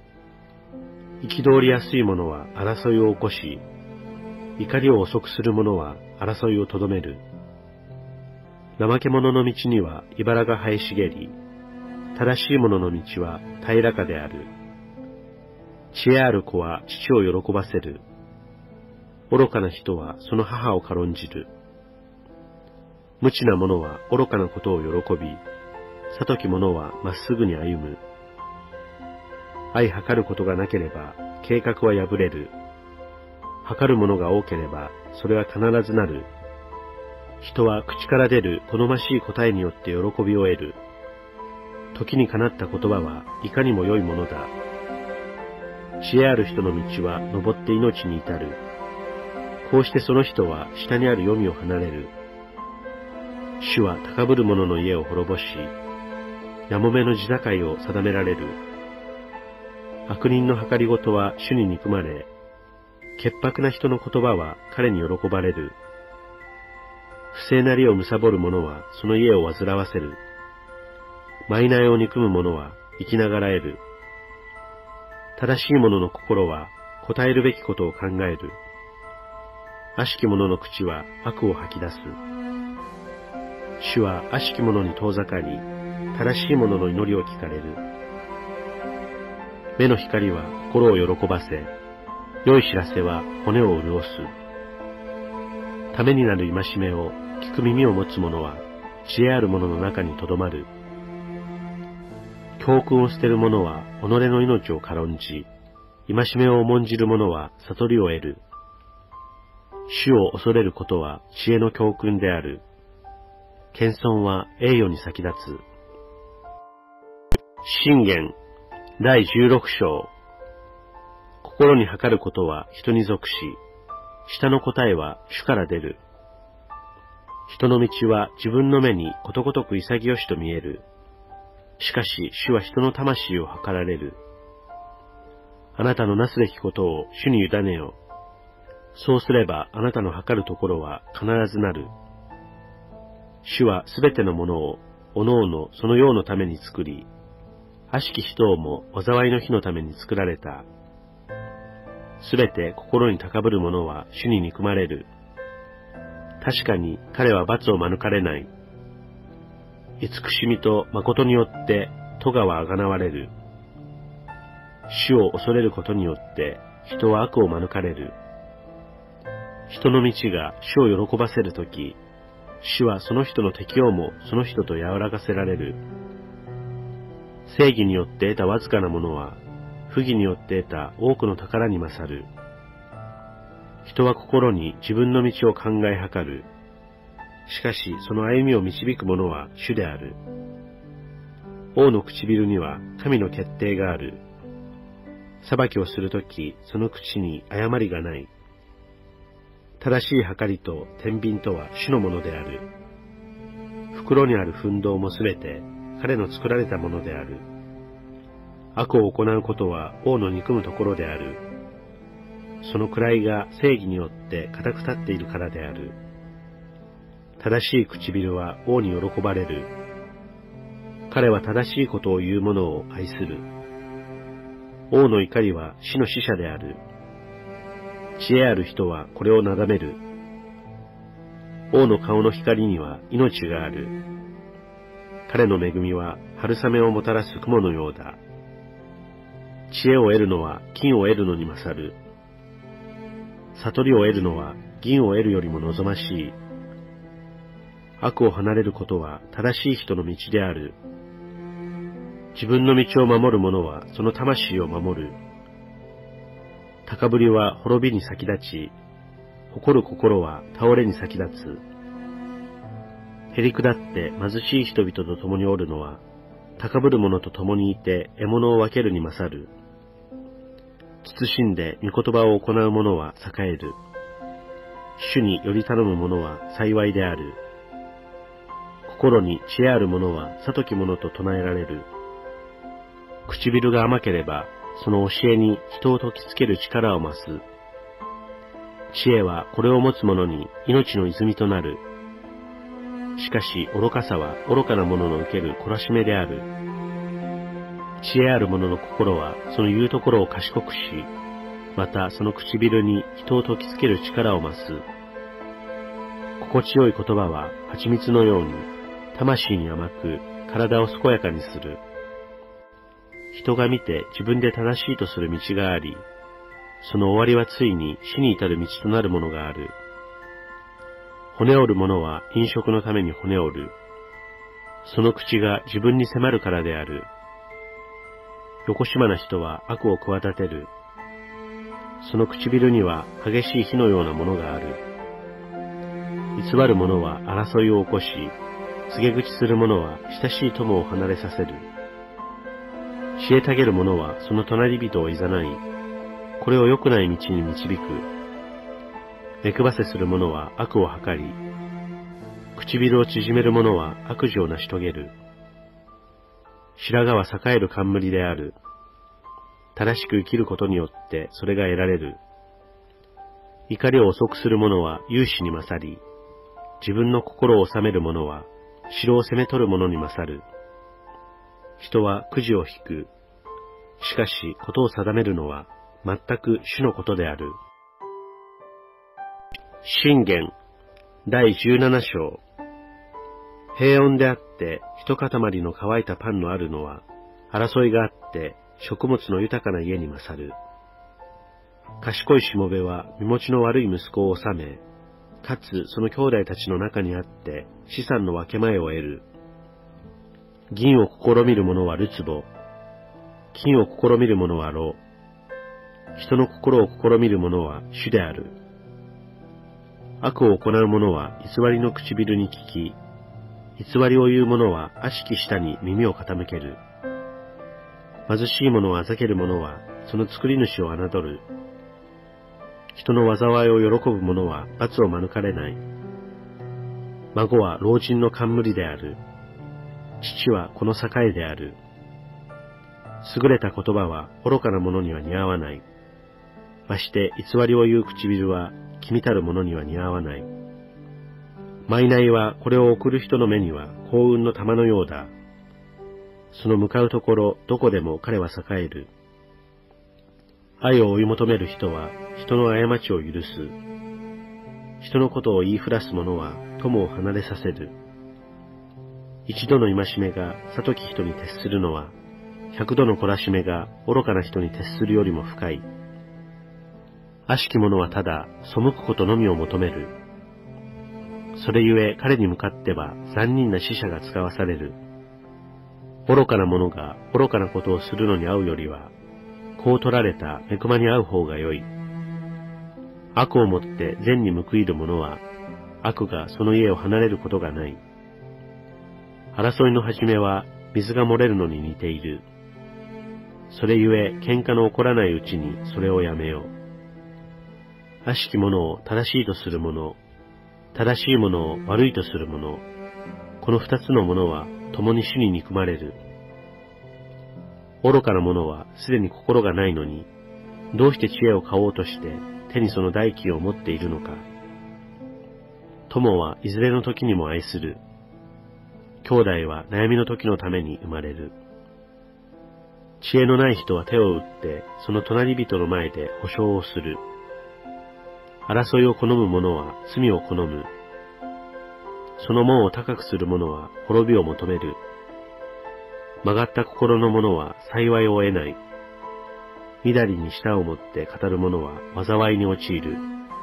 憤りやすい者は争いを起こし、怒りを遅くする者は争いをとどめる。怠け者の道には茨が生え茂り、正しい者の道は平らかである。知恵ある子は父を喜ばせる。愚かな人はその母を軽んじる。無知な者は愚かなことを喜び、悟き者はまっすぐに歩む。相計ることがなければ計画は破れる。計るものが多ければそれは必ずなる。人は口から出る好ましい答えによって喜びを得る。時にかなった言葉はいかにも良いものだ。知恵ある人の道は登って命に至る。こうしてその人は下にある黄泉を離れる。主は高ぶる者の家を滅ぼし、やもめの地境を定められる。悪人の計りごとは主に憎まれ、潔白な人の言葉は彼に喜ばれる。不正なりを貪る者はその家を煩わせる。賄いを憎む者は生きながらえる。正しい者の心は答えるべきことを考える。悪しき者の口は悪を吐き出す。主は悪しき者に遠ざかり、正しい者の祈りを聞かれる。目の光は心を喜ばせ、良い知らせは骨を潤す。ためになる戒めを聞く耳を持つ者は知恵ある者の中にとどまる。教訓を捨てる者は己の命を軽んじ、戒めを重んじる者は悟りを得る。主を恐れることは知恵の教訓である。謙遜は栄誉に先立つ。箴言第16章。心に計ることは人に属し、下の答えは主から出る。人の道は自分の目にことごとく潔しと見える。しかし主は人の魂を計られる。あなたのなすべきことを主に委ねよ。そうすればあなたの計るところは必ずなる。主はすべてのものをおのおのその用のために作り、悪しき人をも災いの日のために作られた。すべて心に高ぶる者は主に憎まれる。確かに彼は罰を免れない。慈しみと誠によって咎はあがなわれる。主を恐れることによって人は悪を免れる。人の道が主を喜ばせるとき、主はその人の敵をもその人と和らがせられる。正義によって得たわずかなものは、不義によって得た多くの宝に勝る。人は心に自分の道を考え計る。しかしその歩みを導く者は主である。王の唇には神の決定がある。裁きをするとき、その口に誤りがない。正しい計りと天秤とは主のものである。袋にある奮闘もすべて彼の作られたものである。悪を行うことは王の憎むところである。その位が正義によって固く立っているからである。正しい唇は王に喜ばれる。彼は正しいことを言う者を愛する。王の怒りは死の使者である。知恵ある人はこれをなだめる。王の顔の光には命がある。彼の恵みは春雨をもたらす雲のようだ。知恵を得るのは金を得るのに勝る。 悟りを得るのは銀を得るよりも望ましい。悪を離れることは正しい人の道である。自分の道を守る者はその魂を守る。高ぶりは滅びに先立ち、誇る心は倒れに先立つ。へりくだって貧しい人々と共におるのは、高ぶる者と共にいて獲物を分けるに勝る。慎んで御言葉を行う者は栄える。主により頼む者は幸いである。心に知恵ある者は悟き者と唱えられる。唇が甘ければ、その教えに人を説きつける力を増す。知恵はこれを持つ者に命の泉となる。しかし愚かさは愚かな者の受ける懲らしめである。知恵ある者の心はその言うところを賢くし、またその唇に人を説きつける力を増す。心地よい言葉は蜂蜜のように、魂に甘く体を健やかにする。人が見て自分で正しいとする道があり、その終わりはついに死に至る道となるものがある。骨折る者は飲食のために骨折る。その口が自分に迫るからである。よこしまな人は悪を企てる。その唇には激しい火のようなものがある。偽る者は争いを起こし、告げ口する者は親しい友を離れさせる。知恵たげる者はその隣人をいざない、これを良くない道に導く。目くばせする者は悪を図り、唇を縮める者は悪事を成し遂げる。白髪は栄える冠である。正しく生きることによってそれが得られる。怒りを遅くする者は勇士に勝り、自分の心を治める者は城を攻め取る者に勝る。人はくじを引く。しかし、ことを定めるのは全く主のことである。箴言第17章。平穏であって一塊の乾いたパンのあるのは、争いがあって食物の豊かな家に勝る。賢いしもべは身持ちの悪い息子を治め、かつその兄弟たちの中にあって資産の分け前を得る。銀を試みる者はるつぼ、金を試みる者は炉、人の心を試みる者は主である。悪を行う者は偽りの唇に聞き、偽りを言う者は悪しき舌に耳を傾ける。貧しい者をあざける者はその作り主を侮る。人の災いを喜ぶ者は罰を免れない。孫は老人の冠である。父はこの境である。優れた言葉は愚かな者には似合わない。まして偽りを言う唇は君たる者には似合わない。賄はこれを送る人の目には幸運の玉のようだ。その向かうところどこでも彼は栄える。愛を追い求める人は人の過ちを許す。人のことを言いふらす者は友を離れさせる。一度の戒めが悟き人に徹するのは、100度の懲らしめが愚かな人に徹するよりも深い。悪しき者はただ背くことのみを求める。それゆえ彼に向かっては残忍な死者が使わされる。愚かな者が愚かなことをするのに遭うよりは、こう取られた恵まに遭う方がよい。悪をもって善に報いる者は、悪がその家を離れることがない。争いの始めは水が漏れるのに似ている。それゆえ喧嘩の起こらないうちにそれをやめよう。悪しき者を正しいとする者、正しい者を悪いとする者、この二つの者は共に主に憎まれる。愚かな者はすでに心がないのに、どうして知恵を買おうとして手にその代金を持っているのか。友はいずれの時にも愛する。兄弟は悩みの時のために生まれる。知恵のない人は手を打って、その隣人の前で保証をする。争いを好む者は罪を好む。その門を高くする者は滅びを求める。曲がった心の者は幸いを得ない。みだりに舌を持って語る者は災いに陥る。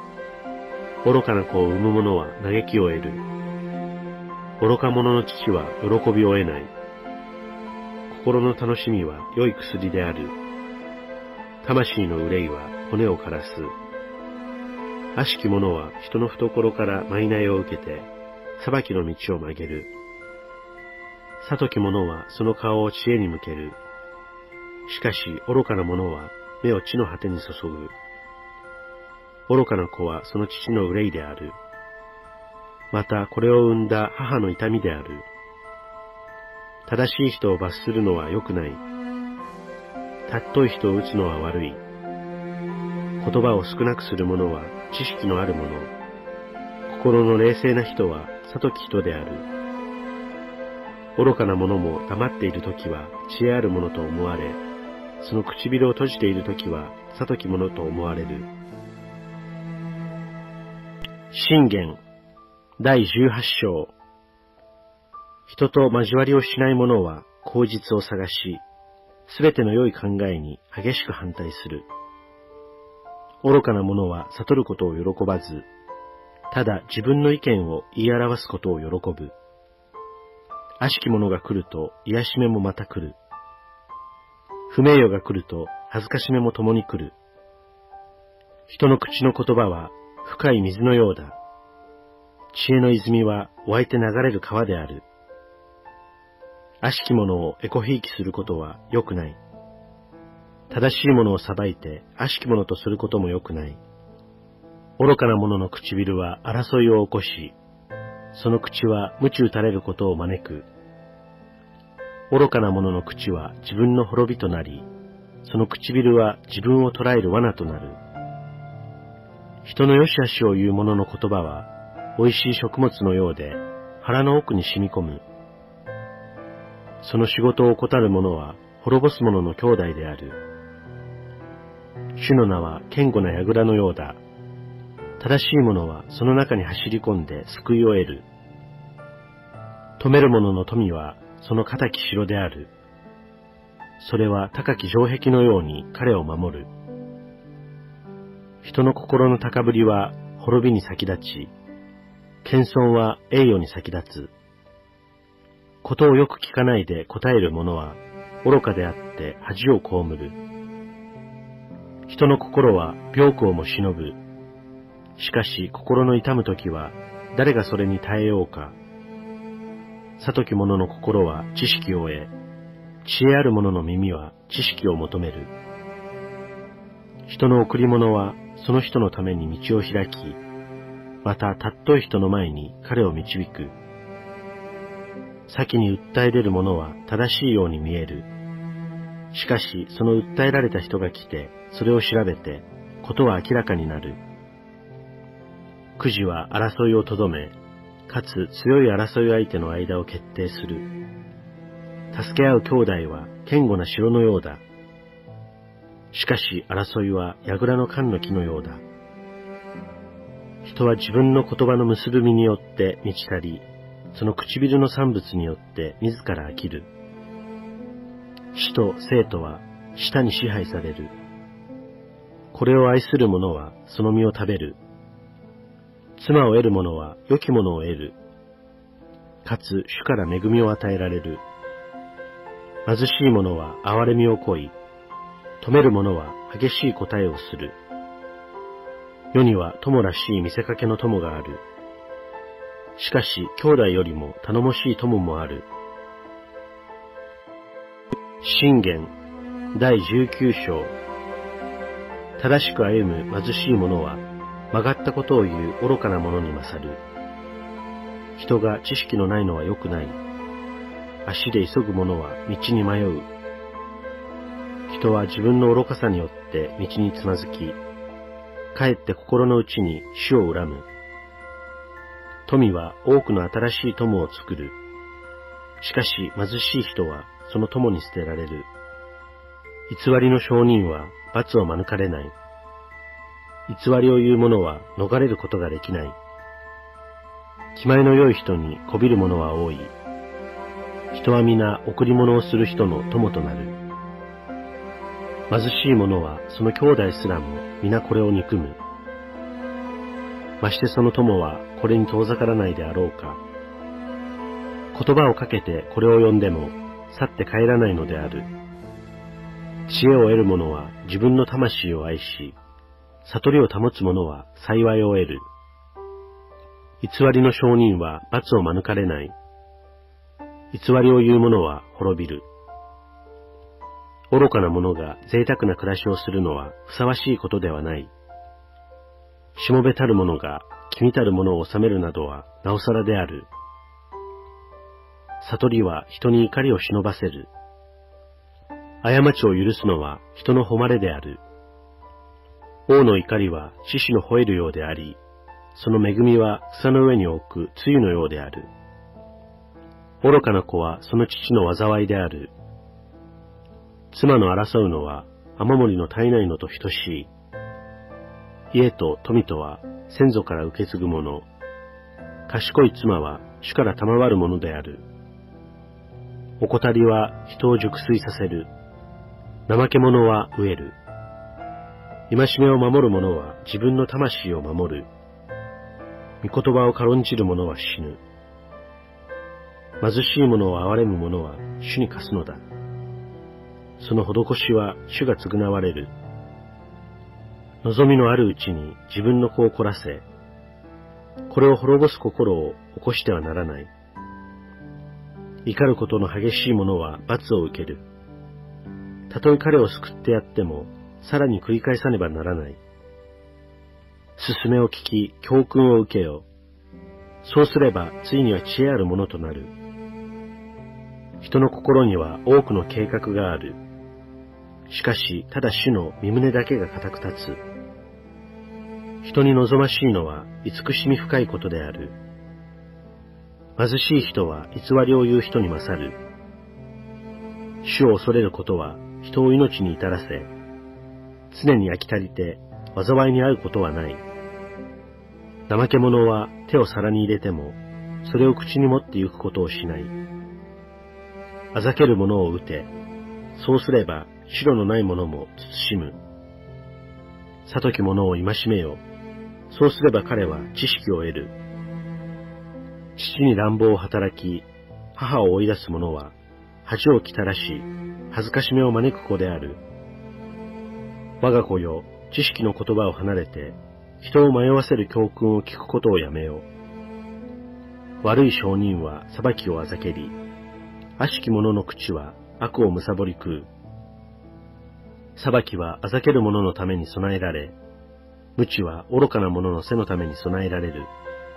愚かな子を産む者は嘆きを得る。愚か者の父は喜びを得ない。心の楽しみは良い薬である。魂の憂いは骨を枯らす。悪しき者は人の懐から賄を受けて、裁きの道を曲げる。悟き者はその顔を知恵に向ける。しかし愚かな者は目を地の果てに注ぐ。愚かな子はその父の憂いである。またこれを産んだ母の痛みである。正しい人を罰するのは良くない。尊い人を打つのは悪い。言葉を少なくする者は知識のある者。心の冷静な人は悟き人である。愚かな者も黙っているときは知恵ある者と思われ、その唇を閉じているときは悟き者と思われる。箴言第18章。人と交わりをしない者は口実を探し、すべての良い考えに激しく反対する。愚かな者は悟ることを喜ばず、ただ自分の意見を言い表すことを喜ぶ。悪しき者が来ると癒しめもまた来る。不名誉が来ると恥ずかしめも共に来る。人の口の言葉は深い水のようだ。知恵の泉は湧いて流れる川である。悪しき者をえこひいきすることは良くない。正しい者を裁いて悪しき者とすることも良くない。愚かな者の唇は争いを起こし、その口は鞭打たれることを招く。愚かな者の口は自分の滅びとなり、その唇は自分を捕らえる罠となる。人の良し悪しを言う者の言葉は、美味しい食物のようで、腹の奥に染み込む。その仕事を怠る者は、滅ぼす者の兄弟である。主の名は堅固な櫓のようだ。正しい者はその中に走り込んで救いを得る。富める者の富はその固き城である。それは高き城壁のように彼を守る。人の心の高ぶりは滅びに先立ち、謙遜は栄誉に先立つ。ことをよく聞かないで答える者は愚かであって恥を被る。人の心は病苦をも忍ぶ。しかし心の痛むときは誰がそれに耐えようか。悟き者の心は知識を得、知恵ある者の耳は知識を求める。人の贈り物はその人のために道を開き、また尊い人の前に彼を導く。先に訴え出る者は正しいように見える。しかしその訴えられた人が来て、それを調べて、ことは明らかになる。くじは争いをとどめ、かつ強い争い相手の間を決定する。助け合う兄弟は堅固な城のようだ。しかし争いは櫓の缶の木のようだ。人は自分の言葉の結ぶ身によって満ち足り、その唇の産物によって自ら飽きる。死と生とは舌に支配される。これを愛する者はその実を食べる。妻を得る者は良きものを得る。かつ主から恵みを与えられる。貧しい者は憐れみを乞い、富める者は激しい答えをする。世には友らしい見せかけの友がある。しかし兄弟よりも頼もしい友もある。箴言第19章。正しく歩む貧しい者は曲がったことを言う愚かな者に勝る。人が知識のないのは良くない。足で急ぐ者は道に迷う。人は自分の愚かさによって道につまずき、かえって心の内に主を恨む。富は多くの新しい友を作る。しかし貧しい人はその友に捨てられる。偽りの証人は罰を免れない。偽りを言う者は逃れることができない。気前の良い人にこびる者は多い。人は皆贈り物をする人の友となる。貧しい者はその兄弟すらも皆これを憎む。 ましてその友はこれに遠ざからないであろうか。言葉をかけてこれを呼んでも去って帰らないのである。知恵を得る者は自分の魂を愛し、悟りを保つ者は幸いを得る。偽りの証人は罰を免れない。偽りを言う者は滅びる。愚かな者が贅沢な暮らしをするのはふさわしいことではない。しもべたる者が君たる者を治めるなどはなおさらである。悟りは人に怒りを忍ばせる。過ちを許すのは人の誉れである。王の怒りは獅子の吠えるようであり、その恵みは草の上に置く露のようである。愚かな子はその父の災いである。妻の争うのは雨漏りの絶えないのと等しい。家と富とは先祖から受け継ぐもの。賢い妻は主から賜るものである。怠りは人を熟睡させる。怠け者は飢える。戒めを守る者は自分の魂を守る。御言葉を軽んじる者は死ぬ。貧しい者を憐れむ者は主に貸すのだ。その施しは主が償われる。望みのあるうちに自分の子を凝らせ、これを滅ぼす心を起こしてはならない。怒ることの激しい者は罰を受ける。たとえ彼を救ってやっても、さらに繰り返さねばならない。勧めを聞き、教訓を受けよ。そうすれば、ついには知恵あるものとなる。人の心には多くの計画がある。しかし、ただ主の身胸だけが固く立つ。人に望ましいのは慈しみ深いことである。貧しい人は偽りを言う人に勝る。主を恐れることは人を命に至らせ、常に飽き足りて災いに遭うことはない。怠け者は手を皿に入れても、それを口に持って行くことをしない。あざける者を撃て、そうすれば白のない者も慎む。悟き者を戒めよ、そうすれば彼は知識を得る。父に乱暴を働き、母を追い出す者は恥をきたらし、恥ずかしめを招く子である。我が子よ、知識の言葉を離れて、人を迷わせる教訓を聞くことをやめよう。悪い証人は裁きをあざけり、悪しき者の口は悪をむさぼり食う。裁きはあざける者のために備えられ、無知は愚かな者の背のために備えられる。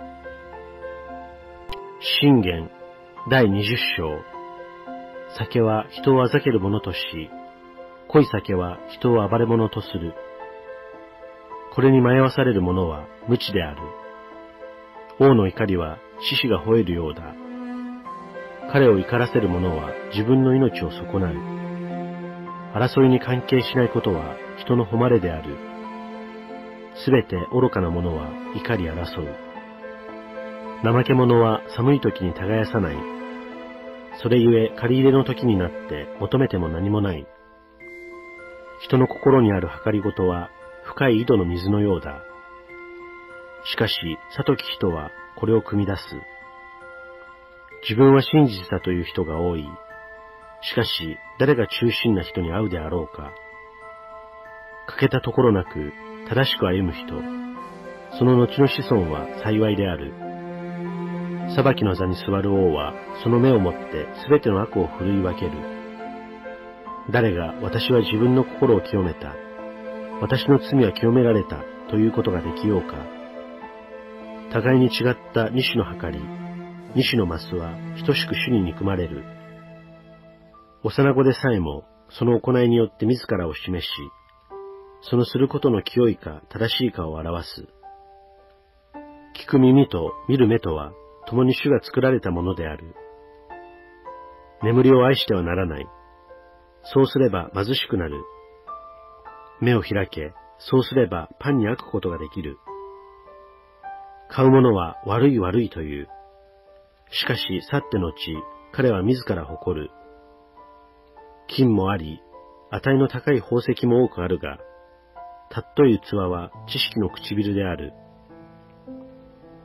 箴言第20章。酒は人をあざける者とし、濃い酒は人を暴れ者とする。これに迷わされる者は無知である。王の怒りは獅子が吠えるようだ。彼を怒らせる者は自分の命を損なう。争いに関係しないことは人の誉れである。すべて愚かな者は怒り争う。怠け者は寒い時に耕さない。それゆえ借り入れの時になって求めても何もない。人の心にある計りごとは深い井戸の水のようだ。しかし、悟き人はこれを汲み出す。自分は真実だという人が多い。しかし、誰が忠心な人に会うであろうか。欠けたところなく、正しく歩む人。その後の子孫は幸いである。裁きの座に座る王は、その目をもってすべての悪を振るい分ける。誰が私は自分の心を清めた。私の罪は清められたということができようか。互いに違った二種の計り、二種のマスは等しく主に憎まれる。幼子でさえもその行いによって自らを示し、そのすることの清いか正しいかを表す。聞く耳と見る目とは共に主が作られたものである。眠りを愛してはならない。そうすれば貧しくなる。目を開け、そうすればパンに飽くことができる。買う者は悪い悪いという。しかし去って後、彼は自ら誇る。金もあり、値の高い宝石も多くあるが、尊い器は知識の唇である。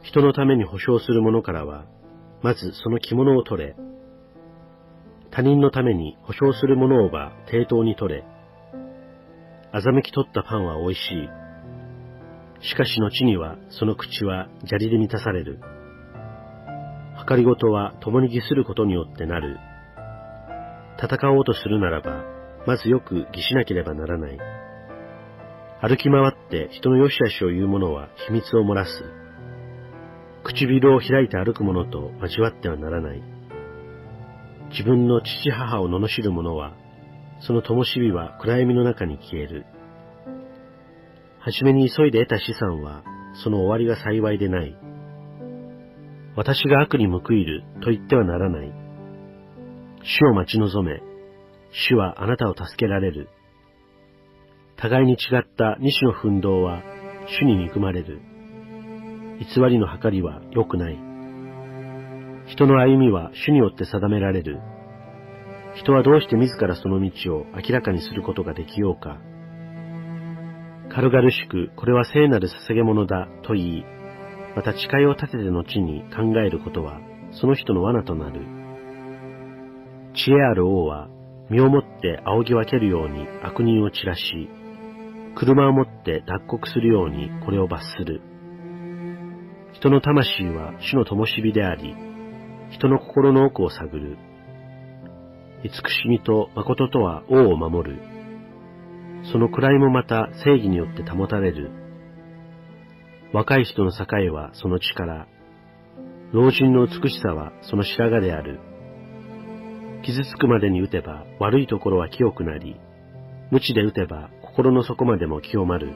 人のために保証する者からは、まずその着物を取れ。他人のために保証する者をば抵当に取れ。欺き取ったパンは美味しい。しかし後にはその口は砂利で満たされる。計りごとは共に義することによってなる。戦おうとするならば、まずよく義しなければならない。歩き回って人の良し悪しを言う者は秘密を漏らす。唇を開いて歩く者と交わってはならない。自分の父母を罵る者は、その灯火は暗闇の中に消える。はじめに急いで得た資産は、その終わりが幸いでない。私が悪に報いると言ってはならない。主を待ち望め、主はあなたを助けられる。互いに違った二種の奮闘は主に憎まれる。偽りの計りは良くない。人の歩みは主によって定められる。人はどうして自らその道を明らかにすることができようか。軽々しくこれは聖なる捧げ物だと言い、また誓いを立てて後に考えることはその人の罠となる。知恵ある王は身をもって仰ぎ分けるように悪人を散らし、車をもって脱穀するようにこれを罰する。人の魂は主の灯火であり、人の心の奥を探る。慈しみと誠とは王を守る。その位もまた正義によって保たれる。若い人の栄はその力、老人の美しさはその白髪である。傷つくまでに打てば悪いところは清くなり、無知で打てば心の底までも清まる。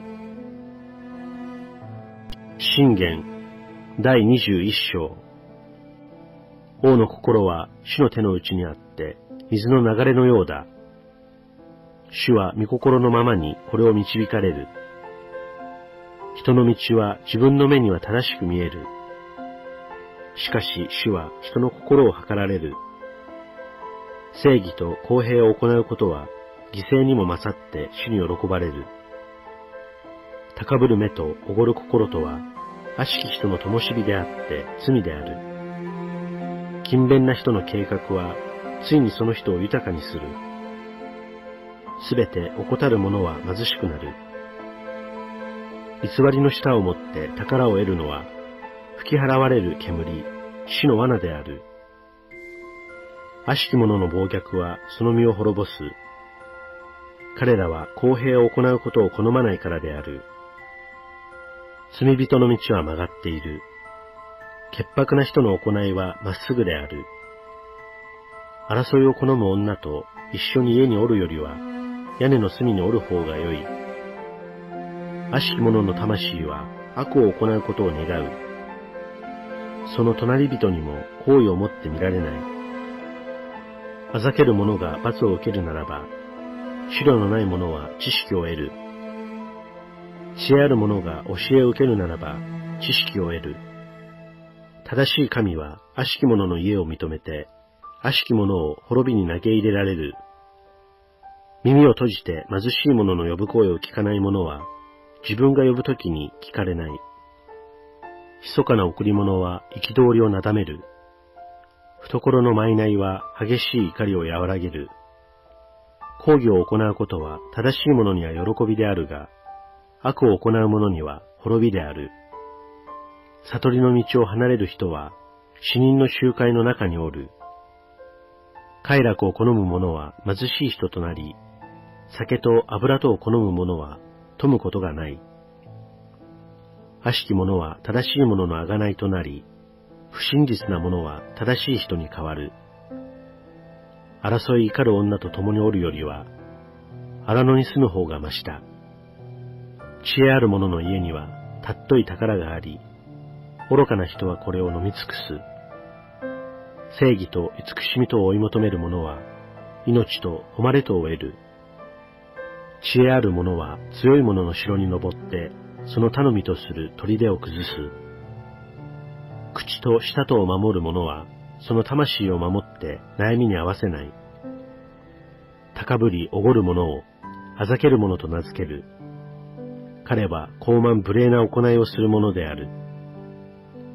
箴言第21章。王の心は主の手の内にあって、水の流れのようだ。主は御心のままにこれを導かれる。人の道は自分の目には正しく見える。しかし主は人の心を計られる。正義と公平を行うことは犠牲にも勝って主に喜ばれる。高ぶる目とおごる心とは悪しき人の灯火であって罪である。勤勉な人の計画はついにその人を豊かにする。すべて怠る者は貧しくなる。偽りの舌をもって宝を得るのは吹き払われる煙、死の罠である。悪しき者の暴虐はその身を滅ぼす。彼らは公平を行うことを好まないからである。罪人の道は曲がっている。潔白な人の行いはまっすぐである。争いを好む女と一緒に家におるよりは屋根の隅におる方がよい。悪しき者の魂は悪を行うことを願う。その隣人にも好意を持って見られない。あざける者が罰を受けるならば、資料のない者は知識を得る。知恵ある者が教えを受けるならば、知識を得る。正しい神は悪しき者の家を認めて、悪しき者を滅びに投げ入れられる。耳を閉じて貧しい者の呼ぶ声を聞かない者は、自分が呼ぶときに聞かれない。密かな贈り物は憤りをなだめる。懐の賄は激しい怒りを和らげる。公義を行うことは正しい者には喜びであるが、悪を行う者には滅びである。悟りの道を離れる人は死人の集会の中におる。快楽を好む者は貧しい人となり、酒と油とを好む者は富むことがない。悪しき者は正しい者の贖いとなり、不真実な者は正しい人に変わる。争い怒る女と共におるよりは、荒野に住む方がましだ。知恵ある者の家には尊い宝があり、愚かな人はこれを飲み尽くす。正義と慈しみとを追い求める者は、命と誉れとを得る。知恵ある者は強い者の城に登って、その頼みとする砦を崩す。口と舌とを守る者は、その魂を守って悩みに合わせない。高ぶりおごる者を、あざける者と名付ける。彼は傲慢無礼な行いをする者である。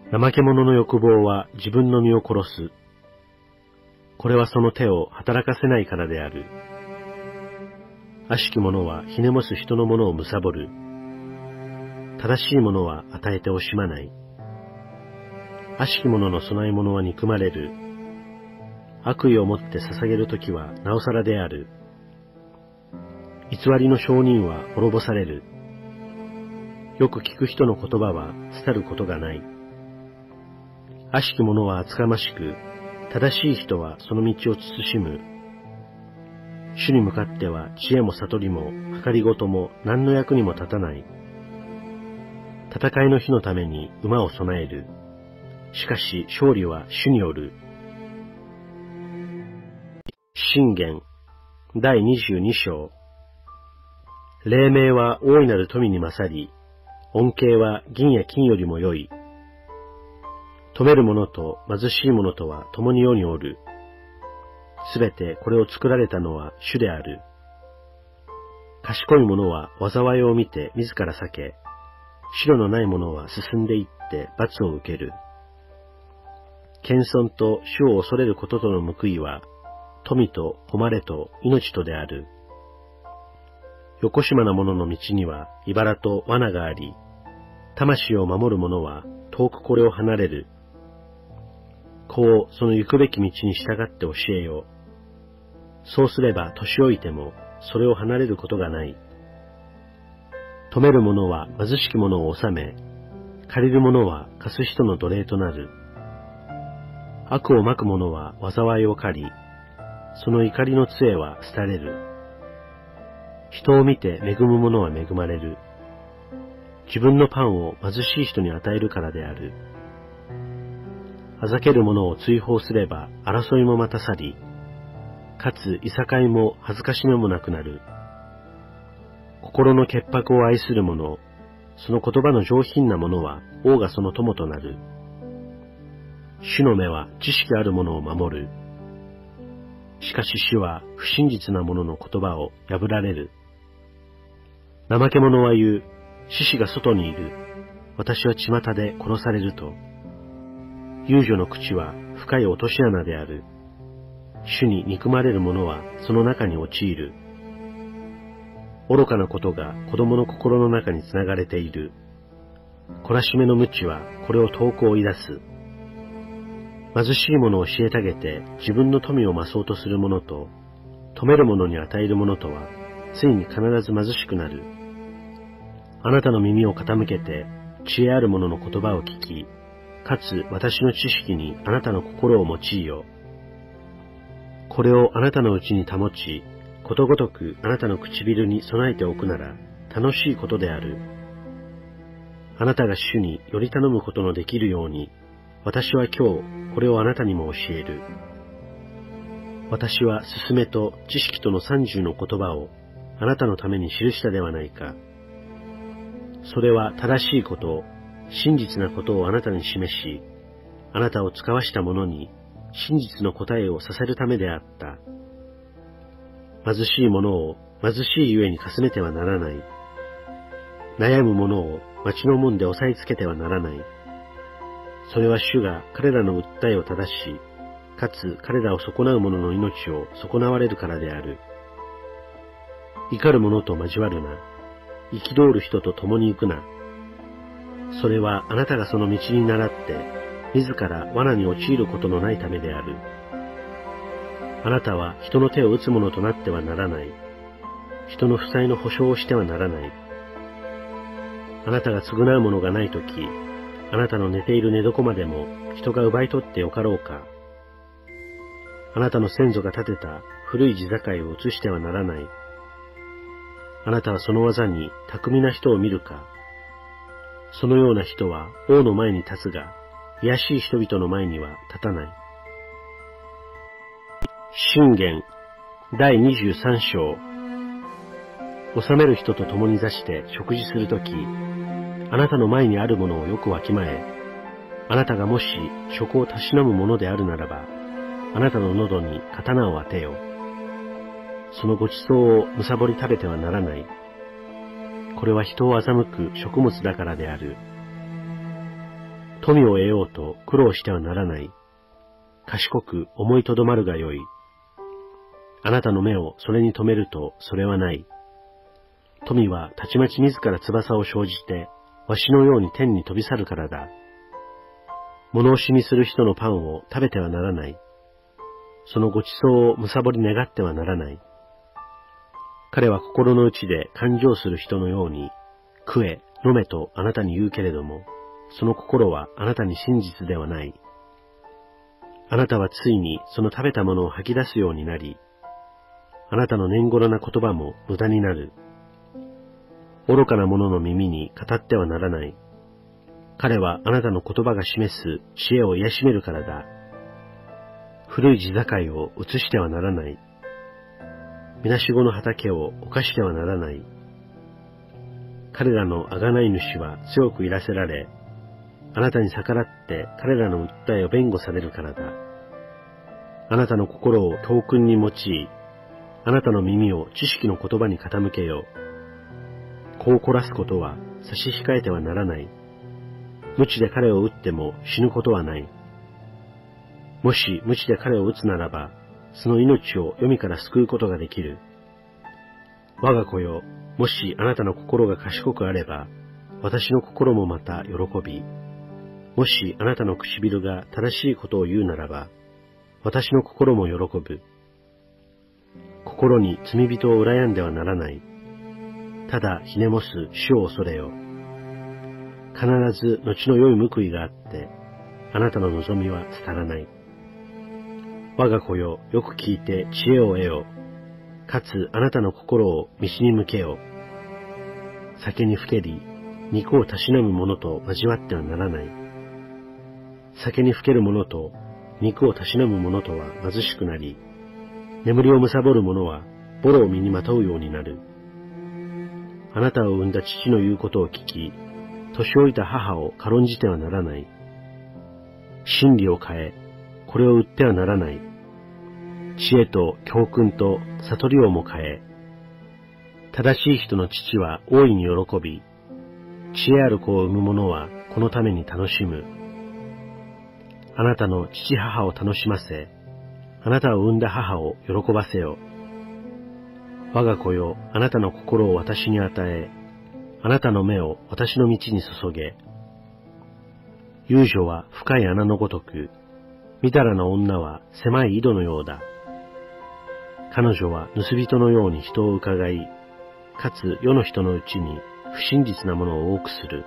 怠け者の欲望は自分の身を殺す。これはその手を働かせないからである。悪しき者はひねもす人のものを貪る。正しい者は与えて惜しまない。悪しき者の供え物は憎まれる。悪意をもって捧げるときはなおさらである。偽りの証人は滅ぼされる。よく聞く人の言葉は伝ることがない。悪しき者は厚かましく、正しい人はその道を慎む。主に向かっては知恵も悟りも計りごとも何の役にも立たない。戦いの日のために馬を備える。しかし勝利は主による。箴言第22章。黎明は大いなる富に勝り、恩恵は銀や金よりも良い。富める者と貧しい者とは共に世におる。すべてこれを作られたのは主である。賢い者は災いを見て自ら避け、白のない者は進んでいって罰を受ける。謙遜と主を恐れることとの報いは、富と誉れと命とである。よこしまな者の道には茨と罠があり、魂を守る者は遠くこれを離れる。子をその行くべき道に従って教えよう。そうすれば年老いてもそれを離れることがない。富める者は貧しき者を治め、借りる者は貸す人の奴隷となる。悪をまく者は災いを狩り、その怒りの杖は廃れる。人を見て恵む者は恵まれる。自分のパンを貧しい人に与えるからである。あざける者を追放すれば争いもまた去り、かついさかいも恥ずかしめもなくなる。心の潔白を愛する者、その言葉の上品な者は王がその友となる。主の目は知識ある者を守る。しかし主は不真実な者の言葉を破られる。怠け者は言う、獅子が外にいる。私は巷で殺されると。遊女の口は深い落とし穴である。主に憎まれる者はその中に陥る。愚かなことが子供の心の中につながれている。懲らしめの無知はこれを遠く追い出す。貧しい者を虐げて自分の富を増そうとする者と、富める者に与える者とは、ついに必ず貧しくなる。あなたの耳を傾けて、知恵ある者の言葉を聞き、かつ私の知識にあなたの心を用いよ。これをあなたのうちに保ち、ことごとくあなたの唇に備えておくなら、楽しいことである。あなたが主により頼むことのできるように、私は今日これをあなたにも教える。私は勧めと知識との30の言葉をあなたのために記したではないか。それは正しいこと、真実なことをあなたに示し、あなたを使わした者に真実の答えをさせるためであった。貧しい者を貧しいゆえにかすめてはならない。悩む者を待ちの門で押さえつけてはならない。それは主が彼らの訴えを正し、かつ彼らを損なう者の命を損なわれるからである。怒る者と交わるな。憤る人と共に行くな。それはあなたがその道に倣って、自ら罠に陥ることのないためである。あなたは人の手を打つ者となってはならない。人の負債の保証をしてはならない。あなたが償うものがないとき、あなたの寝ている寝床までも人が奪い取ってよかろうか。あなたの先祖が建てた古い地境を移してはならない。あなたはその技に巧みな人を見るか。そのような人は王の前に立つが、卑しい人々の前には立たない。箴言第23章。治める人と共に座して食事するとき、あなたの前にあるものをよくわきまえ、あなたがもし食をたしなむものであるならば、あなたの喉に刀を当てよ。そのごちそうをむさぼり食べてはならない。これは人を欺く食物だからである。 富を得ようと苦労してはならない。賢く思いとどまるがよい。あなたの目をそれに留めるとそれはない。富はたちまち自ら翼を生じて、わしのように天に飛び去るからだ。物惜しみする人のパンを食べてはならない。そのごちそうをむさぼり願ってはならない。彼は心の内で感情する人のように、食え、飲めとあなたに言うけれども、その心はあなたに真実ではない。あなたはついにその食べたものを吐き出すようになり、あなたの年頃な言葉も無駄になる。愚かな者の耳に語ってはならない。彼はあなたの言葉が示す知恵を癒しめるからだ。古い地境を移してはならない。みなしごの畑を犯してはならない。彼らの贖い主は強くいらせられ、あなたに逆らって彼らの訴えを弁護されるからだ。あなたの心を教訓に用い、あなたの耳を知識の言葉に傾けよう。子を凝らすことは差し控えてはならない。鞭で彼を撃っても死ぬことはない。もし鞭で彼を撃つならば、その命を黄泉から救うことができる。我が子よ、もしあなたの心が賢くあれば、私の心もまた喜び、もしあなたの唇が正しいことを言うならば、私の心も喜ぶ。心に罪人を羨んではならない。ただひねもす主を恐れよ。必ず後の良い報いがあって、あなたの望みは廃らない。我が子よ、よく聞いて知恵を得よ。かつあなたの心を道に向けよ。酒にふけり、肉をたしなむ者と交わってはならない。酒にふける者と肉をたしなむ者とは貧しくなり、眠りをむさぼる者はボロを身にまとうようになる。あなたを産んだ父の言うことを聞き、年老いた母を軽んじてはならない。真理を変え、これを売ってはならない。知恵と教訓と悟りをも変え、正しい人の父は大いに喜び、知恵ある子を産む者はこのために楽しむ。あなたの父母を楽しませ、あなたを産んだ母を喜ばせよ。我が子よ、あなたの心を私に与え、あなたの目を私の道に注げ。遊女は深い穴のごとく、みだらな女は狭い井戸のようだ。彼女は盗人のように人を伺い、かつ世の人のうちに不真実なものを多くする。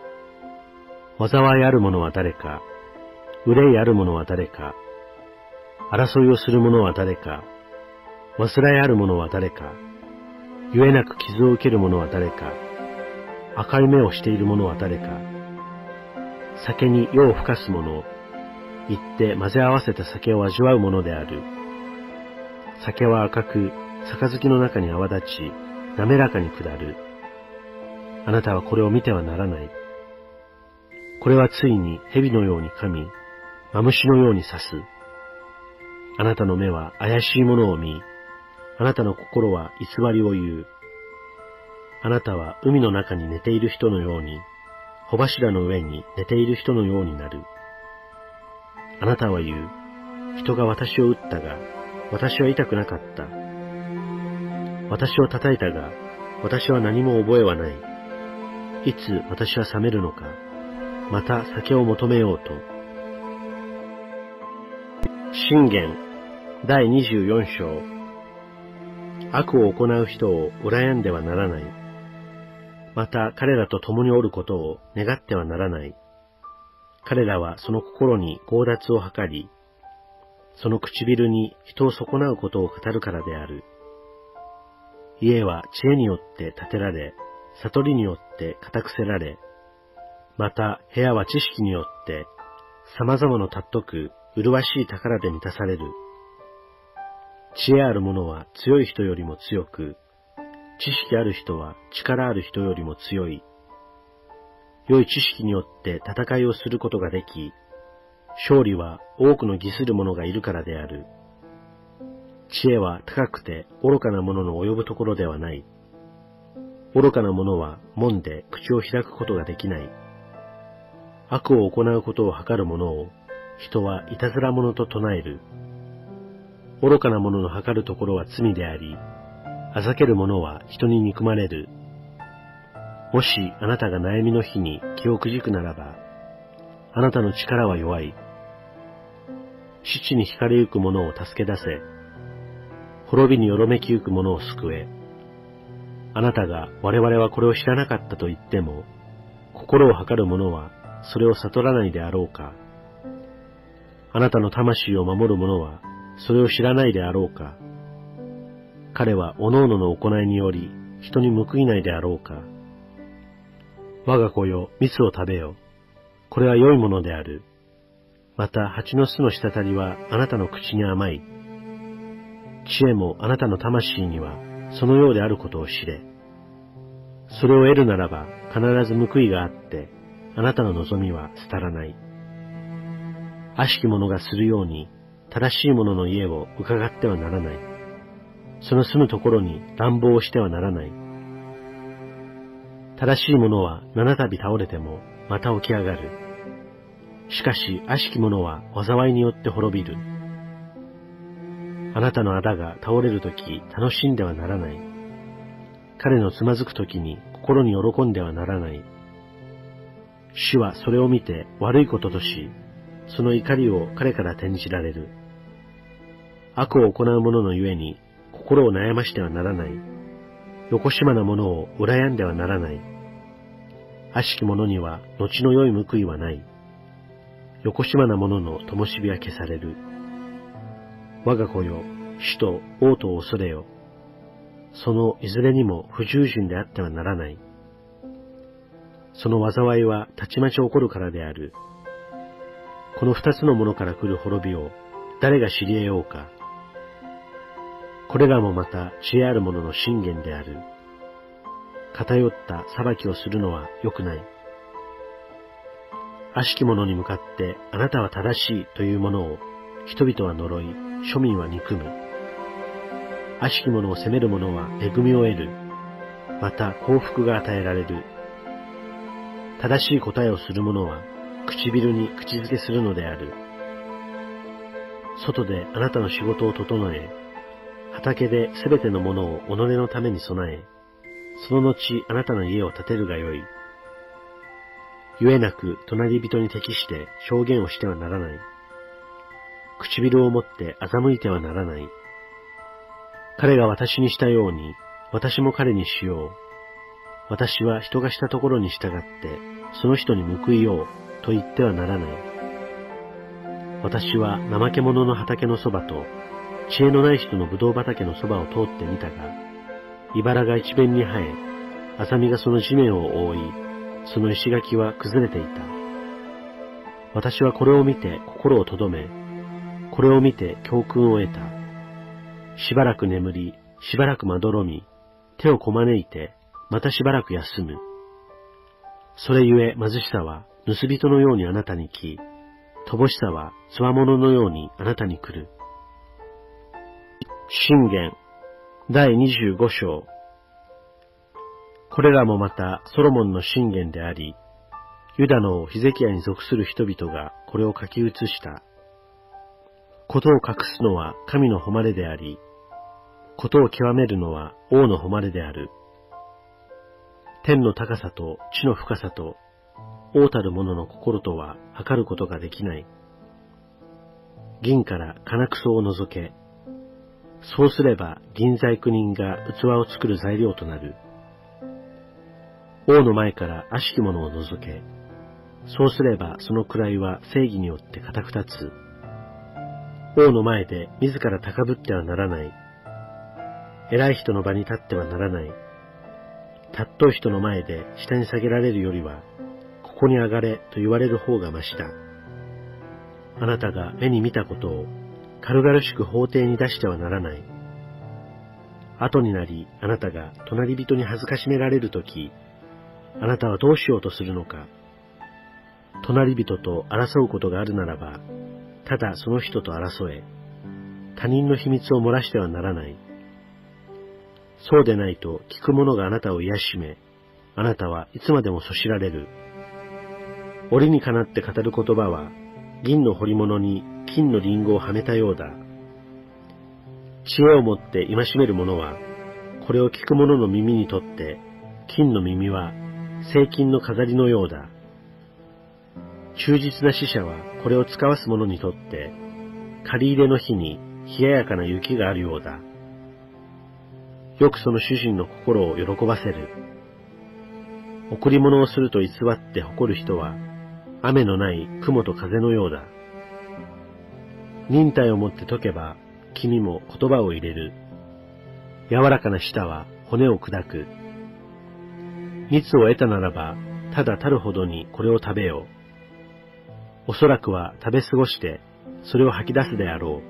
災いある者は誰か、憂いある者は誰か、争いをする者は誰か、煩いある者は誰か、ゆえなく傷を受ける者は誰か、赤い目をしている者は誰か、酒に夜をふかす者、行って混ぜ合わせた酒を味わう者である。酒は赤く、杯の中に泡立ち、滑らかに下る。あなたはこれを見てはならない。これはついに蛇のように噛み、マムシのように刺す。あなたの目は怪しいものを見、あなたの心は偽りを言う。あなたは海の中に寝ている人のように、帆柱の上に寝ている人のようになる。あなたは言う。人が私を撃ったが、私は痛くなかった。私を叩いたが、私は何も覚えはない。いつ私は冷めるのか、また酒を求めようと。箴言第24章。悪を行う人を羨んではならない。また彼らと共におることを願ってはならない。彼らはその心に強奪を図り、その唇に人を損なうことを語るからである。家は知恵によって建てられ、悟りによって固くせられ、また部屋は知識によって様々の尊く麗しい宝で満たされる。知恵ある者は強い人よりも強く、知識ある人は力ある人よりも強い。良い知識によって戦いをすることができ、勝利は多くの義する者がいるからである。知恵は高くて愚かな者の及ぶところではない。愚かな者は門で口を開くことができない。 悪を行うことを図る者を人はいたずら者と唱える。愚かな者の図るところは罪であり、あざける者は人に憎まれる。もしあなたが悩みの日に気をくじくならば、あなたの力は弱い。死地に惹かれゆく者を助け出せ。滅びによろめきゆく者を救え。あなたが我々はこれを知らなかったと言っても、心を測る者はそれを悟らないであろうか。あなたの魂を守る者はそれを知らないであろうか。彼は各々の行いにより人に報いないであろうか。我が子よ、蜜を食べよ。これは良いものである。また蜂の巣の滴りはあなたの口に甘い。知恵もあなたの魂にはそのようであることを知れ。それを得るならば必ず報いがあって、あなたの望みは廃らない。悪しき者がするように正しい者の家を伺ってはならない。その住むところに乱暴をしてはならない。正しい者は7度倒れてもまた起き上がる。しかし悪しき者は災いによって滅びる。あなたの仇が倒れるとき楽しんではならない。彼のつまずくときに心に喜んではならない。主はそれを見て悪いこととし、その怒りを彼から転じられる。悪を行う者のゆえに心を悩ましてはならない。よこしまな者を羨んではならない。悪しき者には後の良い報いはない。よこしまな者の灯火は消される。我が子よ、主と王とを恐れよ。そのいずれにも不従順であってはならない。その災いはたちまち起こるからである。この二つのものから来る滅びを誰が知り得ようか。これらもまた知恵ある者の信玄である。偏った裁きをするのは良くない。悪しき者に向かってあなたは正しいというものを人々は呪い、庶民は憎む。悪しき者を責める者は恵みを得る。また幸福が与えられる。正しい答えをする者は唇に口づけするのである。外であなたの仕事を整え、畑ですべてのものを己のために備え、その後あなたの家を建てるがよい。ゆえなく隣人に適して表現をしてはならない。唇を持って欺いてはならない。彼が私にしたように、私も彼にしよう。私は人がしたところに従って、その人に報いようと言ってはならない。私は怠け者の畑のそばと、知恵のない人のぶどう畑のそばを通ってみたが、茨が一面に生え、アザミがその地面を覆い、その石垣は崩れていた。私はこれを見て心をとどめ、これを見て教訓を得た。しばらく眠り、しばらくまどろみ、手をこまねいて、またしばらく休む。それゆえ貧しさは盗人のようにあなたに来、乏しさはつわもののようにあなたに来る。箴言第25章。これらもまたソロモンの箴言であり、ユダのヒゼキヤに属する人々がこれを書き写した。ことを隠すのは神の誉れであり、ことを極めるのは王の誉れである。天の高さと地の深さと、王たる者の心とは測ることができない。銀から金草を除け、そうすれば銀細工人が器を作る材料となる。王の前から悪しき者を除け、そうすればその位は正義によって固く立つ。王の前で自ら高ぶってはならない。偉い人の場に立ってはならない。尊い人の前で下に下げられるよりは、ここに上がれと言われる方がましだ。あなたが目に見たことを軽々しく法廷に出してはならない。後になりあなたが隣人に恥ずかしめられるとき、あなたはどうしようとするのか。隣人と争うことがあるならば、ただその人と争え。他人の秘密を漏らしてはならない。そうでないと聞く者があなたを癒しめ、あなたはいつまでもそしられる。 折にかなって語る言葉は、銀の彫り物に金のリンゴをはめたようだ。知恵をもって戒める者は、これを聞く者の耳にとって、金の耳は精金の飾りのようだ。忠実な使者はこれを使わす者にとって、借り入れの日に冷ややかな雪があるようだ。よくその主人の心を喜ばせる。贈り物をすると偽って誇る人は、雨のない雲と風のようだ。忍耐をもって解けば、君も言葉を入れる。柔らかな舌は骨を砕く。蜜を得たならば、ただたるほどにこれを食べよう。おそらくは食べ過ごして、それを吐き出すであろう。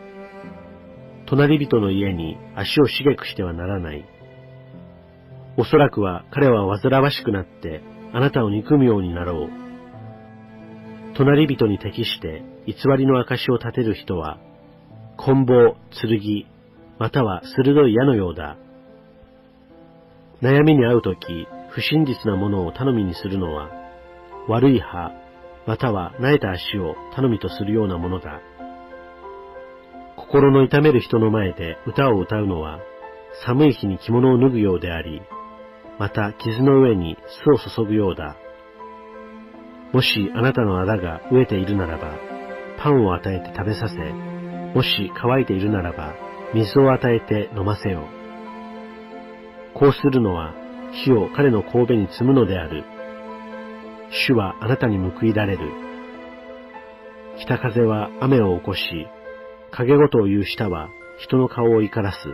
隣人の家に足をしげくしてはならない。おそらくは彼は煩わしくなって、あなたを憎むようになろう。隣人に適して偽りの証を立てる人は、棍棒、剣、または鋭い矢のようだ。悩みに遭うとき、不真実なものを頼みにするのは、悪い歯、または苗えた足を頼みとするようなものだ。心の痛める人の前で歌を歌うのは、寒い日に着物を脱ぐようであり、また傷の上に酢を注ぐようだ。もしあなたのあだが飢えているならば、パンを与えて食べさせ、もし乾いているならば、水を与えて飲ませよ。こうするのは、火を彼の頭に積むのである。主はあなたに報いられる。北風は雨を起こし、影ごとを言う舌は人の顔を怒らす。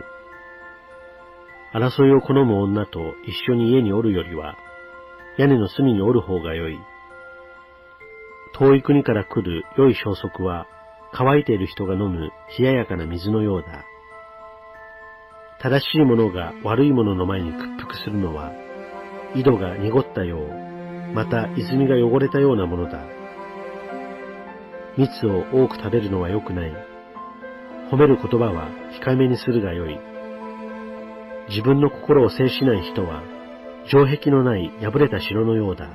争いを好む女と一緒に家におるよりは、屋根の隅におる方がよい。遠い国から来る良い消息は、乾いている人が飲む冷ややかな水のようだ。正しい者が悪い者の前に屈服するのは、井戸が濁ったよう、また泉が汚れたようなものだ。蜜を多く食べるのは良くない。褒める言葉は控えめにするがよい。自分の心を制しない人は、城壁のない破れた城のようだ。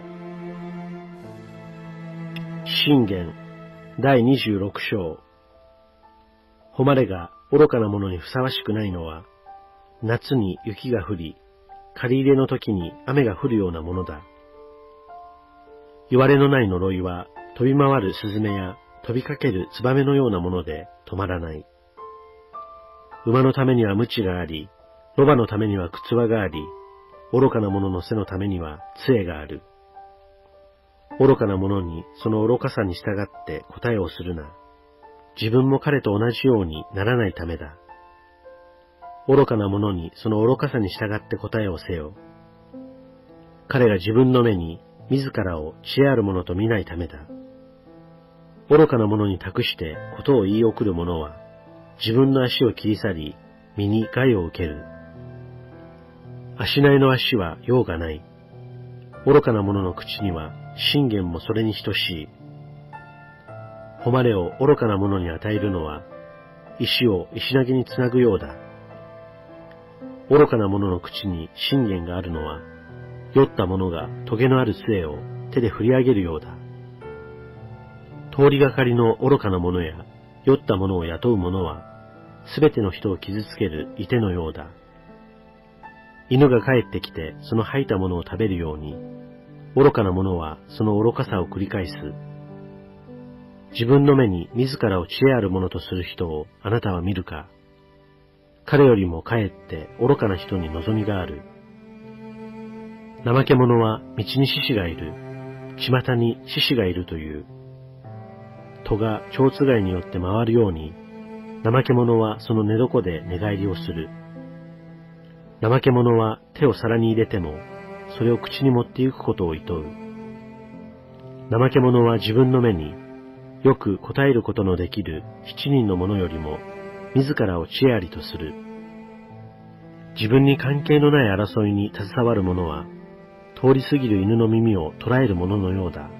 箴言第26章。誉れが愚かな者にふさわしくないのは、夏に雪が降り、借り入れの時に雨が降るようなものだ。いわれのない呪いは、飛び回るスズメや飛びかけるツバメのようなもので止まらない。馬のためには鞭があり、ロバのためには靴輪があり、愚かな者の背のためには杖がある。愚かな者にその愚かさに従って答えをするな。自分も彼と同じようにならないためだ。愚かな者にその愚かさに従って答えをせよ。彼が自分の目に自らを知恵ある者と見ないためだ。愚かな者に託してことを言い送る者は、自分の足を切り去り、身に害を受ける。足苗の足は用がない。愚かな者の口には箴言もそれに等しい。誉れを愚かな者に与えるのは、石を石投げにつなぐようだ。愚かな者の口に箴言があるのは、酔った者が棘のある杖を手で振り上げるようだ。通りがかりの愚かな者や酔った者を雇う者は、すべての人を傷つける射手のようだ。犬が帰ってきてその吐いたものを食べるように、愚かな者はその愚かさを繰り返す。自分の目に自らを知恵あるものとする人をあなたは見るか。彼よりもかえって愚かな人に望みがある。怠け者は道に獅子がいる。巷に獅子がいるという。戸が蝶つがいによって回るように、怠け者はその寝床で寝返りをする。怠け者は手を皿に入れても、それを口に持って行くことを厭う。怠け者は自分の目に、よく答えることのできる7人の者よりも、自らを知恵ありとする。自分に関係のない争いに携わる者は、通り過ぎる犬の耳を捉える者のようだ。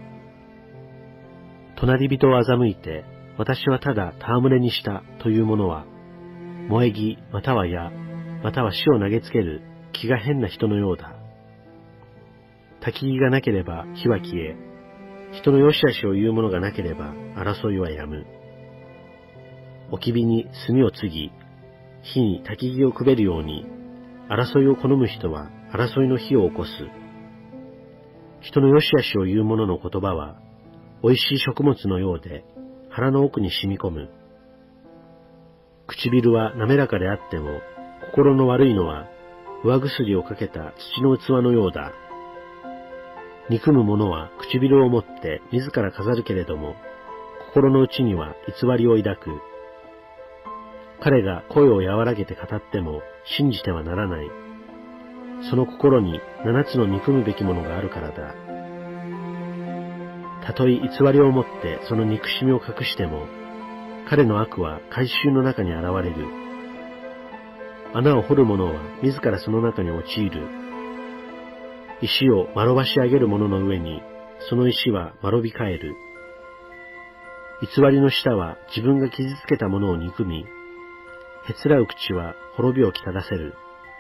隣人を欺いて、私はただ戯れにしたという者は、萌え木または矢、または死を投げつける気が変な人のようだ。焚き木がなければ火は消え、 人の良し悪しを言う者がなければ争いはやむ。置き火に炭を継ぎ、火に焚き木をくべるように、争いを好む人は争いの火を起こす。人の良し悪しを言う者の言葉は、美味しい食物のようで、腹の奥に染み込む。唇は滑らかであっても、心の悪いのは、上薬をかけた土の器のようだ。憎む者は唇を持って自ら飾るけれども、心の内には偽りを抱く。彼が声を和らげて語っても信じてはならない。その心に7つの憎むべきものがあるからだ。たとえ偽りをもってその憎しみを隠しても、彼の悪は改宗の中に現れる。穴を掘る者は自らその中に陥る。石を丸ばし上げる者の上に、その石は丸び返る。偽りの舌は自分が傷つけた者を憎み、へつらう口は滅びをきただせる。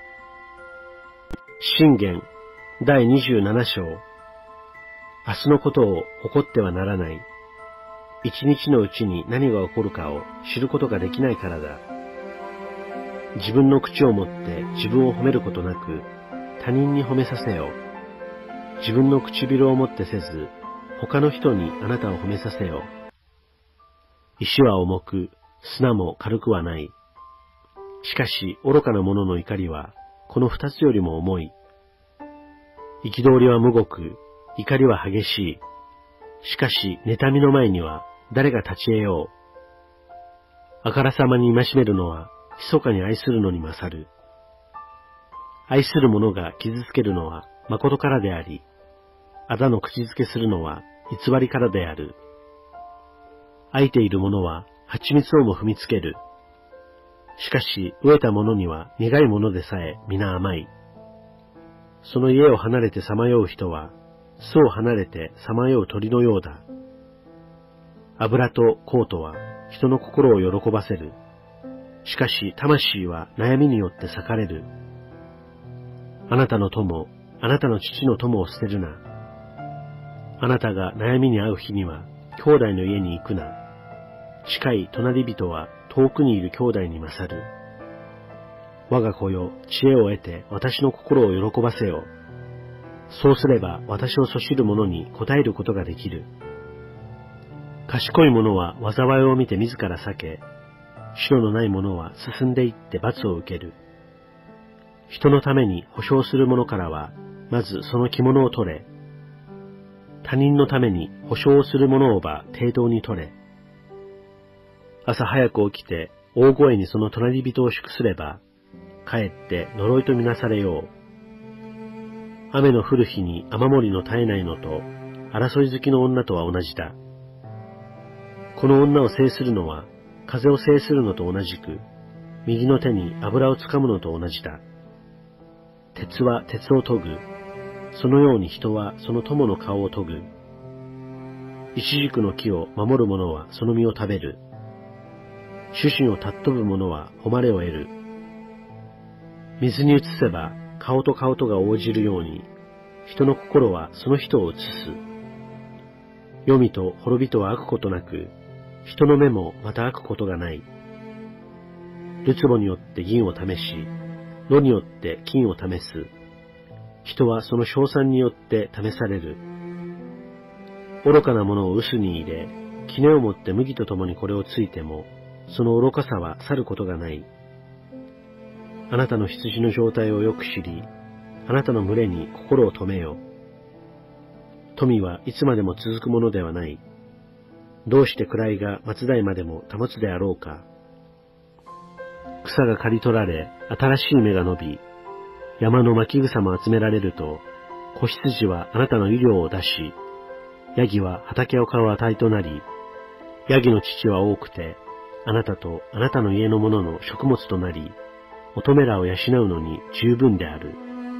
箴言第27章。明日のことを誇ってはならない。一日のうちに何が起こるかを知ることができないからだ。自分の口を持って自分を褒めることなく、他人に褒めさせよ。自分の唇をもってせず、他の人にあなたを褒めさせよ。石は重く、砂も軽くはない。しかし愚かな者の怒りは、この二つよりも重い。憤りはむごく、怒りは激しい。しかし妬みの前には誰が立ち得よう。あからさまに戒めるのは、密かに愛するのに勝る。愛する者が傷つけるのは誠からであり、あだの口づけするのは偽りからである。愛いている者は蜂蜜をも踏みつける。しかし飢えた者には苦いものでさえ皆甘い。その家を離れてさまよう人は、巣を離れてさまよう鳥のようだ。油と香とは人の心を喜ばせる。しかし魂は悩みによって裂かれる。あなたの友、あなたの父の友を捨てるな。あなたが悩みに遭う日には、兄弟の家に行くな。近い隣人は遠くにいる兄弟に勝る。我が子よ、知恵を得て私の心を喜ばせよ。そうすれば私をそしる者に応えることができる。賢い者は災いを見て自ら避け、白のない者は進んでいって罰を受ける。人のために保証する者からは、まずその着物を取れ。他人のために保証をする者をば抵当に取れ。朝早く起きて大声にその隣人を祝すれば、かえって呪いとみなされよう。雨の降る日に雨漏りの絶えないのと、争い好きの女とは同じだ。この女を制するのは、風を制するのと同じく、右の手に油をつかむのと同じだ。鉄は鉄を研ぐ。そのように人はその友の顔を研ぐ。イチジクの木を守る者はその実を食べる。主人を尊ぶ者は誉れを得る。水に移せば顔と顔とが応じるように、人の心はその人を移す。黄泉と滅びとは飽くことなく、人の目もまた飽くことがない。るつぼによって銀を試し、炉によって金を試す。人はその称賛によって試される。愚かなものを臼に入れ、杵を持って麦と共にこれをついても、その愚かさは去ることがない。あなたの羊の状態をよく知り、あなたの群れに心を留めよ。富はいつまでも続くものではない。どうして位が末代までも保つであろうか。草が刈り取られ、新しい芽が伸び、山の巻草も集められると、子羊はあなたの衣料を出し、ヤギは畑を買う値となり、ヤギの乳は多くて、あなたとあなたの家の者の食物となり、乙女らを養うのに十分である。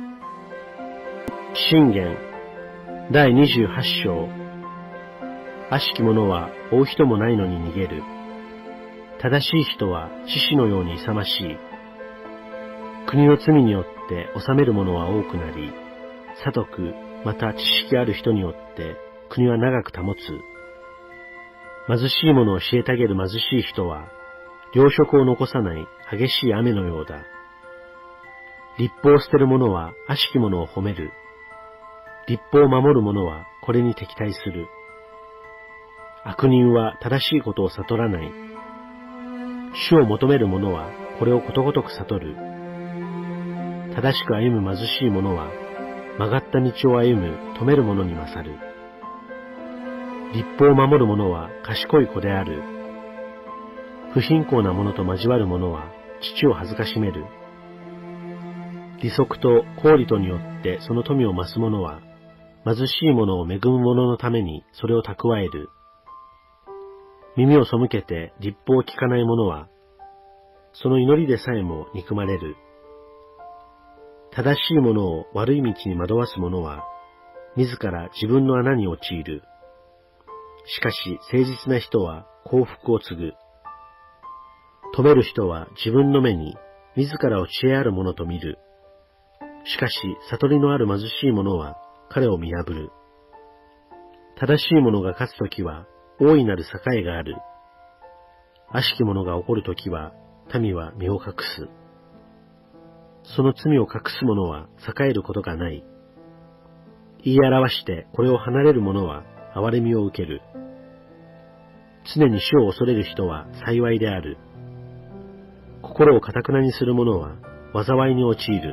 箴言第28章。悪しき者は追う人もないのに逃げる。正しい人は獅子のように勇ましい。国の罪によって治める者は多くなり、聡くまた知識ある人によって国は長く保つ。貧しい者を虐げる貧しい人は、糧食を残さない激しい雨のようだ。律法を捨てる者は悪しき者を褒める。律法を守る者はこれに敵対する。悪人は正しいことを悟らない。主を求める者はこれをことごとく悟る。正しく歩む貧しい者は曲がった道を歩む止める者に勝る。律法を守る者は賢い子である。不貧困な者と交わる者は父を恥ずかしめる。利息と公利とによってその富を増す者は貧しい者を恵む者のためにそれを蓄える。耳を背けて律法を聞かない者はその祈りでさえも憎まれる。正しい者を悪い道に惑わす者は自ら自分の穴に陥る。しかし誠実な人は幸福を継ぐ。富める人は自分の目に自らを知恵ある者と見る。しかし悟りのある貧しい者は彼を見破る。正しい者が勝つときは大いなる栄がある。悪しき者が起こるときは民は身を隠す。その罪を隠す者は栄えることがない。言い表してこれを離れる者は憐れみを受ける。常に主を恐れる人は幸いである。心を堅くなにする者は災いに陥る。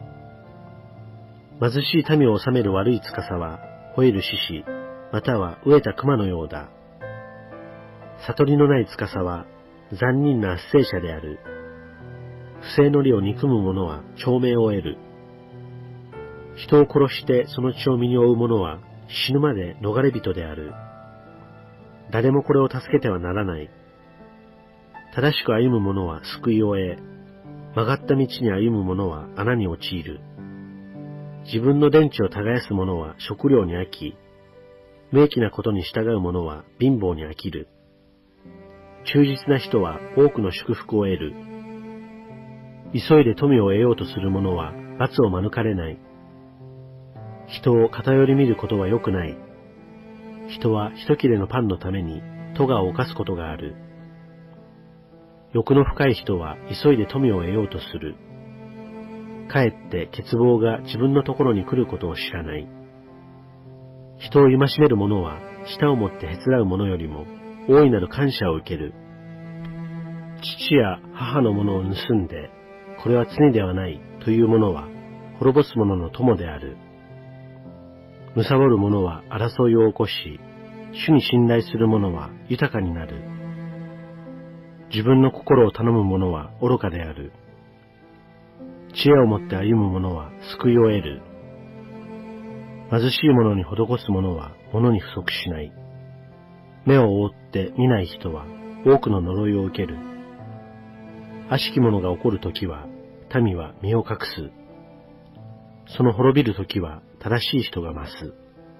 貧しい民を治める悪い司は吠える獅子、または飢えた熊のようだ。悟りのない司は残忍な圧政者である。不正の利を憎む者は長命を得る。人を殺してその血を身に負う者は死ぬまで逃れ人である。誰もこれを助けてはならない。正しく歩む者は救いを得、曲がった道に歩む者は穴に陥る。自分の電池を耕す者は食料に飽き、無益なことに従う者は貧乏に飽きる。忠実な人は多くの祝福を得る。急いで富を得ようとする者は罰を免れない。人を偏り見ることは良くない。人は一切れのパンのために咎を犯すことがある。欲の深い人は急いで富を得ようとする。かえって欠乏が自分のところに来ることを知らない。人を戒める者は舌を持ってへつらう者よりも大いなる感謝を受ける。父や母のものを盗んで、これは罪ではないという者は滅ぼす者の友である。貪る者は争いを起こし、主に信頼する者は豊かになる。自分の心を頼む者は愚かである。知恵を持って歩む者は救いを得る。貧しい者に施す者は物に不足しない。目を覆って見ない人は多くの呪いを受ける。悪しき者が起こるときは民は身を隠す。その滅びるときは正しい人が増す。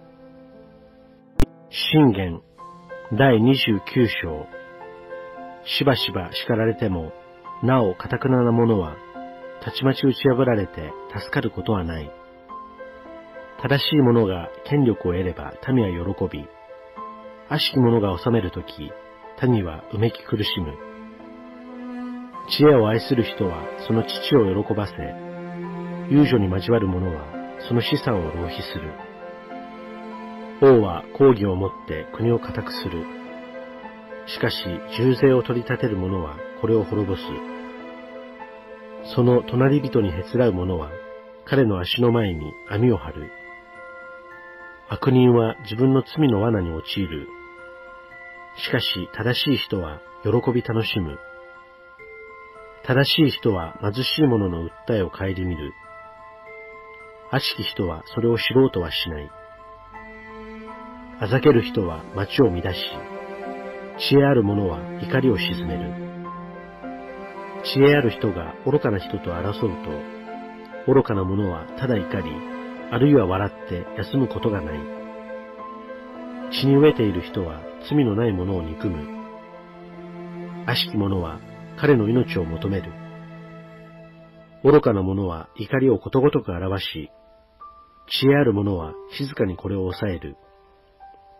箴言第29章。しばしば叱られても、なお堅くなな者は、たちまち打ち破られて助かることはない。正しい者が権力を得れば民は喜び、悪しき者が治めるとき、民はうめき苦しむ。知恵を愛する人はその父を喜ばせ、遊女に交わる者はその資産を浪費する。王は公義をもって国を固くする。しかし重税を取り立てる者はこれを滅ぼす。その隣人にへつらう者は彼の足の前に網を張る。悪人は自分の罪の罠に陥る。しかし正しい人は喜び楽しむ。正しい人は貧しい者の訴えを顧みる。悪しき人はそれを知ろうとはしない。あざける人は町を乱し、知恵ある者は怒りを鎮める。知恵ある人が愚かな人と争うと、愚かな者はただ怒り、あるいは笑って休むことがない。血に飢えている人は罪のない者を憎む。悪しき者は彼の命を求める。愚かな者は怒りをことごとく表し、知恵ある者は静かにこれを抑える。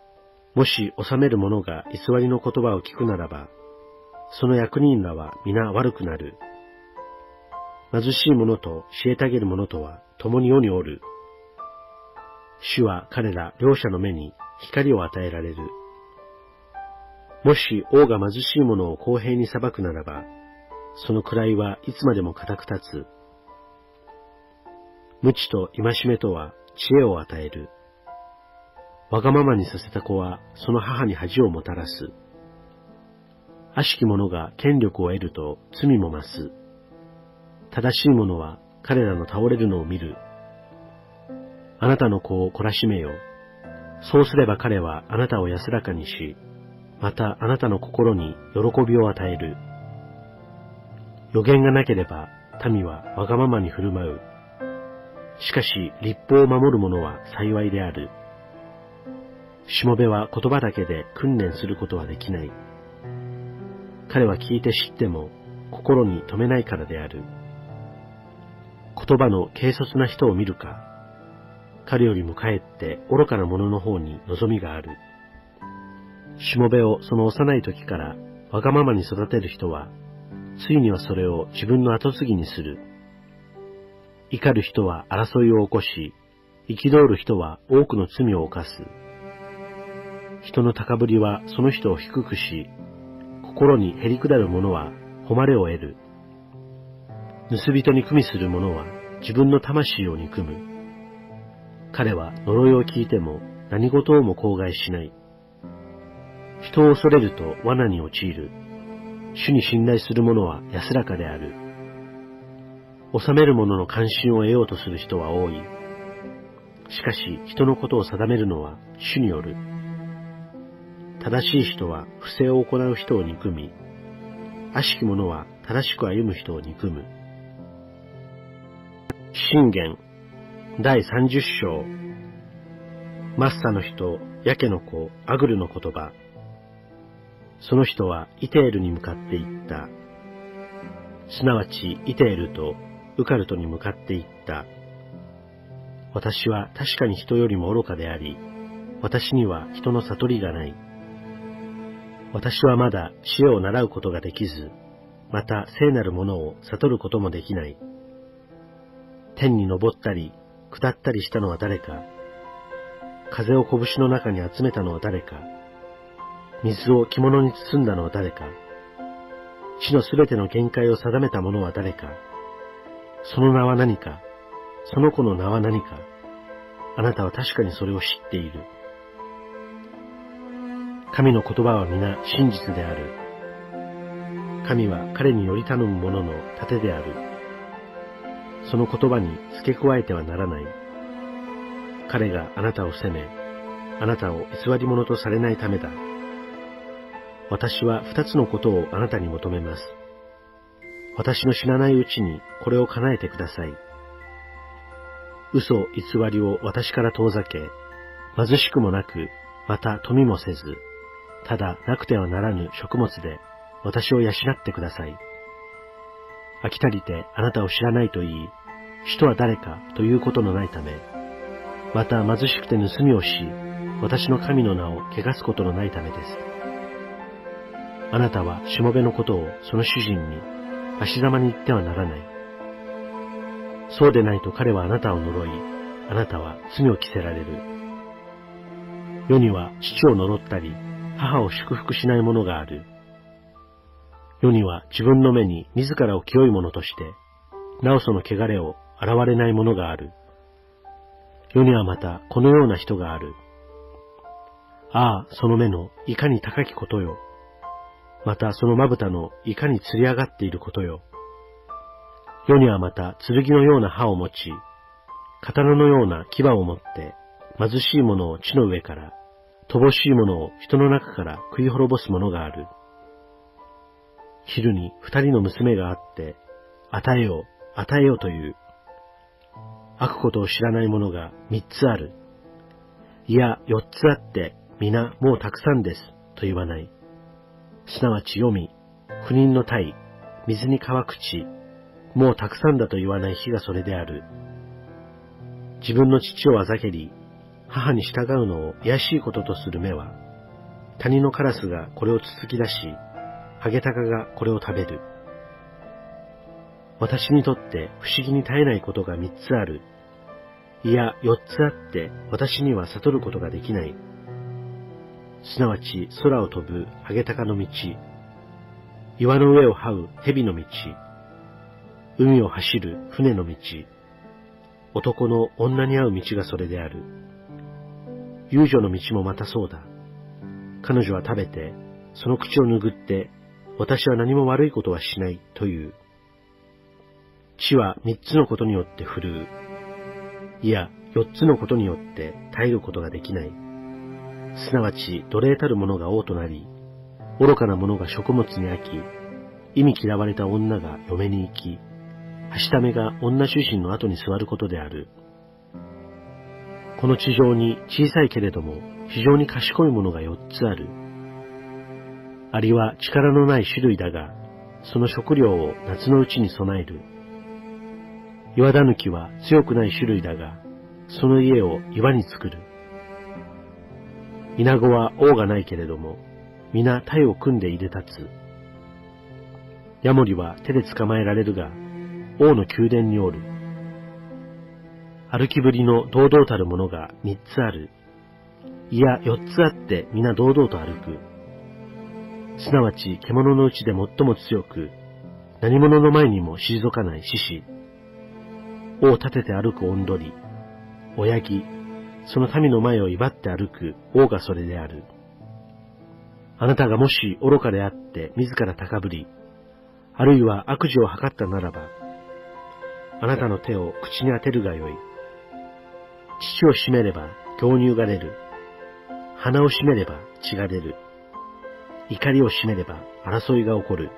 もし治める者が偽りの言葉を聞くならば、その役人らは皆悪くなる。貧しい者と虐げる者とは共に世におる。主は彼ら両者の目に光を与えられる。もし王が貧しい者を公平に裁くならば、その位はいつまでも固く立つ。無知と戒めとは知恵を与える。わがままにさせた子はその母に恥をもたらす。悪しき者が権力を得ると罪も増す。正しい者は彼らの倒れるのを見る。あなたの子を懲らしめよ。そうすれば彼はあなたを安らかにし、またあなたの心に喜びを与える。予言がなければ民はわがままに振る舞う。しかし律法を守る者は幸いである。しもべは言葉だけで訓練することはできない。彼は聞いて知っても心に留めないからである。言葉の軽率な人を見るか。彼よりもかえって愚かな者の方に望みがある。しもべをその幼い時からわがままに育てる人は、ついにはそれを自分の後継ぎにする。怒る人は争いを起こし、憤る人は多くの罪を犯す。人の高ぶりはその人を低くし、心にへりくだる者は誉れを得る。盗人に組みする者は自分の魂を憎む。彼は呪いを聞いても何事をも口外しない。人を恐れると罠に陥る。主に信頼する者は安らかである。治める者の関心を得ようとする人は多い。しかし人のことを定めるのは主による。正しい人は不正を行う人を憎み、悪しき者は正しく歩む人を憎む。箴言第30章。マッサの人、ヤケの子、アグルの言葉。その人はイテールに向かって言った。すなわちイテールとウカルトに向かって言った。私は確かに人よりも愚かであり、私には人の悟りがない。私はまだ知恵を習うことができず、また聖なるものを悟ることもできない。天に登ったり下ったりしたのは誰か。風を拳の中に集めたのは誰か。水を着物に包んだのは誰か。地のすべての限界を定めた者は誰か。その名は何か。その子の名は何か。あなたは確かにそれを知っている。神の言葉は皆真実である。神は彼により頼む者の盾である。その言葉に付け加えてはならない。彼があなたを責め、あなたを偽り者とされないためだ。私は二つのことをあなたに求めます。私の知らないうちにこれを叶えてください。嘘偽りを私から遠ざけ、貧しくもなく、また富もせず、ただなくてはならぬ食物で私を養ってください。飽き足りてあなたを知らないと言い、主とは誰かということのないため、また貧しくて盗みをし、私の神の名を汚すことのないためです。あなたはしもべのことをその主人に足ざまに言ってはならない。そうでないと彼はあなたを呪い、あなたは罪を着せられる。世には父を呪ったり、母を祝福しない者がある。世には自分の目に自らを清い者として、なおその汚れを洗われない者がある。世にはまたこのような人がある。ああ、その目のいかに高きことよ。またそのまぶたのいかにつり上がっていることよ。世にはまた剣のような歯を持ち、刀のような牙を持って、貧しい者を地の上から、乏しい者を人の中から食い滅ぼす者がある。昼に二人の娘があって、与えよう、与えようという。悪ことを知らない者が三つある。いや、四つあって、皆もうたくさんです、と言わない。すなわち黄泉、不妊の体、水に乾く地、もうたくさんだと言わない日がそれである。自分の父をあざけり、母に従うのを卑しいこととする目は、 谷のカラスがこれをつつき出し、ハゲタカがこれを食べる。私にとって不思議に絶えないことが3つある。いや、4つあって私には悟ることができない。すなわち空を飛ぶハゲタカの道、岩の上を這う蛇の道、海を走る船の道、男の女に会う道がそれである。遊女の道もまたそうだ。彼女は食べて、その口を拭って、私は何も悪いことはしないという。地は3つのことによって震う。いや、4つのことによって耐えることができない。すなわち奴隷たる者が王となり、愚かな者が食物に飽き、忌み嫌われた女が嫁に行き、はしためが女主人の後に座ることである。この地上に小さいけれども非常に賢いものが4つある。アリは力のない種類だが、その食料を夏のうちに備える。岩だぬきは強くない種類だが、その家を岩に作る。イナゴは王がないけれども、皆体を組んでいで立つ。ヤモリは手で捕まえられるが、王の宮殿におる。歩きぶりの堂々たるものが3つある。いや4つあって皆堂々と歩く。すなわち獣のうちで最も強く、何者の前にも退かない獅子。尾を立てて歩くオンドリ。親木、その民の前を威張って歩く王がそれである。あなたがもし愚かであって自ら高ぶり、あるいは悪事を図ったならば、あなたの手を口に当てるがよい。乳を締めれば牛乳が出る。鼻を締めれば血が出る。怒りを締めれば争いが起こる。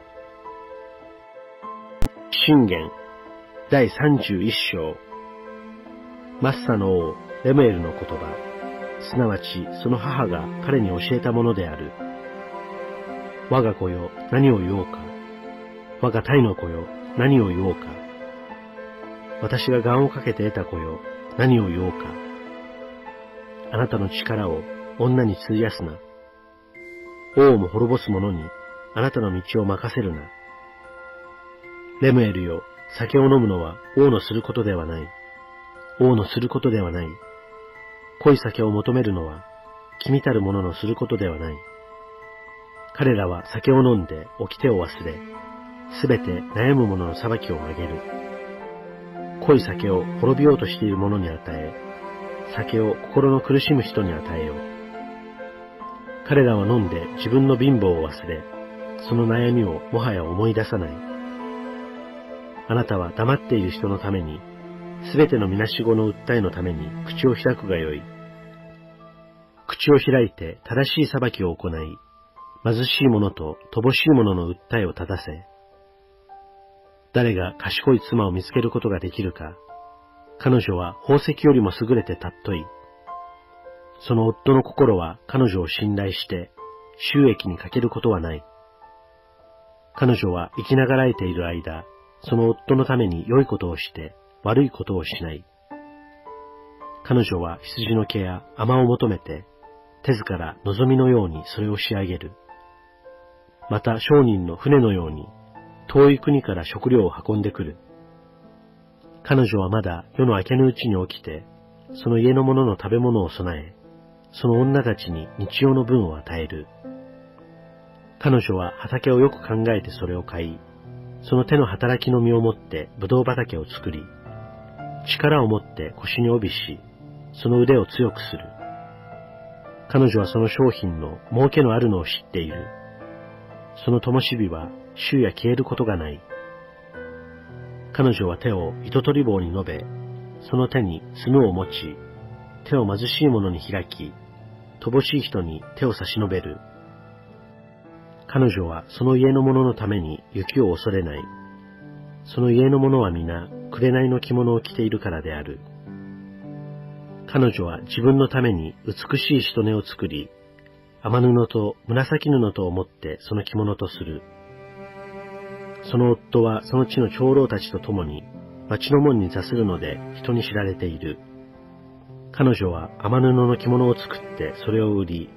箴言第31章。マッサの王レムエルの言葉、すなわちその母が彼に教えたものである。我が子よ、何を言おうか。我が胎の子よ、何を言おうか。私が願をかけて得た子よ、何を言おうか。あなたの力を女に費やすな。王も滅ぼす者にあなたの道を任せるな。レムエルよ、酒を飲むのは王のすることではない。王のすることではない。濃い酒を求めるのは君たる者のすることではない。彼らは酒を飲んで掟を忘れ、すべて悩む者の裁きを曲げる。濃い酒を滅びようとしている者に与え、酒を心の苦しむ人に与えよう。彼らは飲んで自分の貧乏を忘れ、その悩みをもはや思い出さない。あなたは黙っている人のために、すべてのみなしごの訴えのために口を開くがよい。口を開いて正しい裁きを行い、貧しい者と乏しい者の訴えを正せ。誰が賢い妻を見つけることができるか。彼女は宝石よりも優れて尊い。その夫の心は彼女を信頼して収益に欠けることはない。彼女は生きながらえている間、その夫のために良いことをして悪いことをしない。彼女は羊の毛や甘を求めて、手ずから望みのようにそれを仕上げる。また商人の船のように、遠い国から食料を運んでくる。彼女はまだ夜の明けぬうちに起きて、その家の者の食べ物を備え、その女たちに日用の分を与える。彼女は畑をよく考えてそれを買い、その手の働きの実をもってぶどう畑を作り、力を持って腰に帯びし、その腕を強くする。彼女はその商品の儲けのあるのを知っている。その灯火は昼夜消えることがない。彼女は手を糸取り棒に述べ、その手に角を持ち、手を貧しい者に開き、乏しい人に手を差し伸べる。彼女はその家の者のために雪を恐れない。その家の者は皆、紅の着物を着ているからである。彼女は自分のために美しいしとねを作り、雨布と紫布とを持ってその着物とする。その夫はその地の長老たちと共に町の門に座するので人に知られている。彼女は雨布の着物を作ってそれを売り、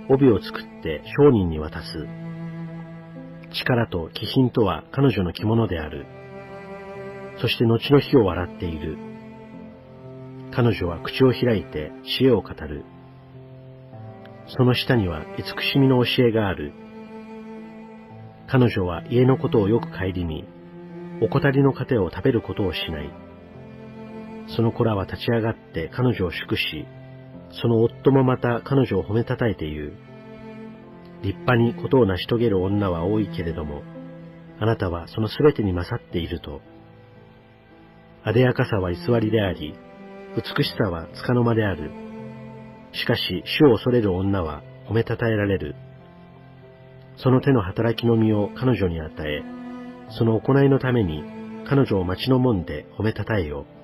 帯を作って商人に渡す。力と気品とは彼女の着物である。そして後の日を笑っている。彼女は口を開いて知恵を語る。その下には慈しみの教えがある。彼女は家のことをよく顧み、怠りの糧を食べることをしない。その子らは立ち上がって彼女を祝し、その夫もまた彼女を褒めたたえて言う。立派にことを成し遂げる女は多いけれども、あなたはそのすべてに勝っていると。艶やかさは偽りであり、美しさは束の間である。しかし主を恐れる女は褒めたたえられる。その手の働きの実を彼女に与え、その行いのために彼女を待ちのもんで褒めたたえよ。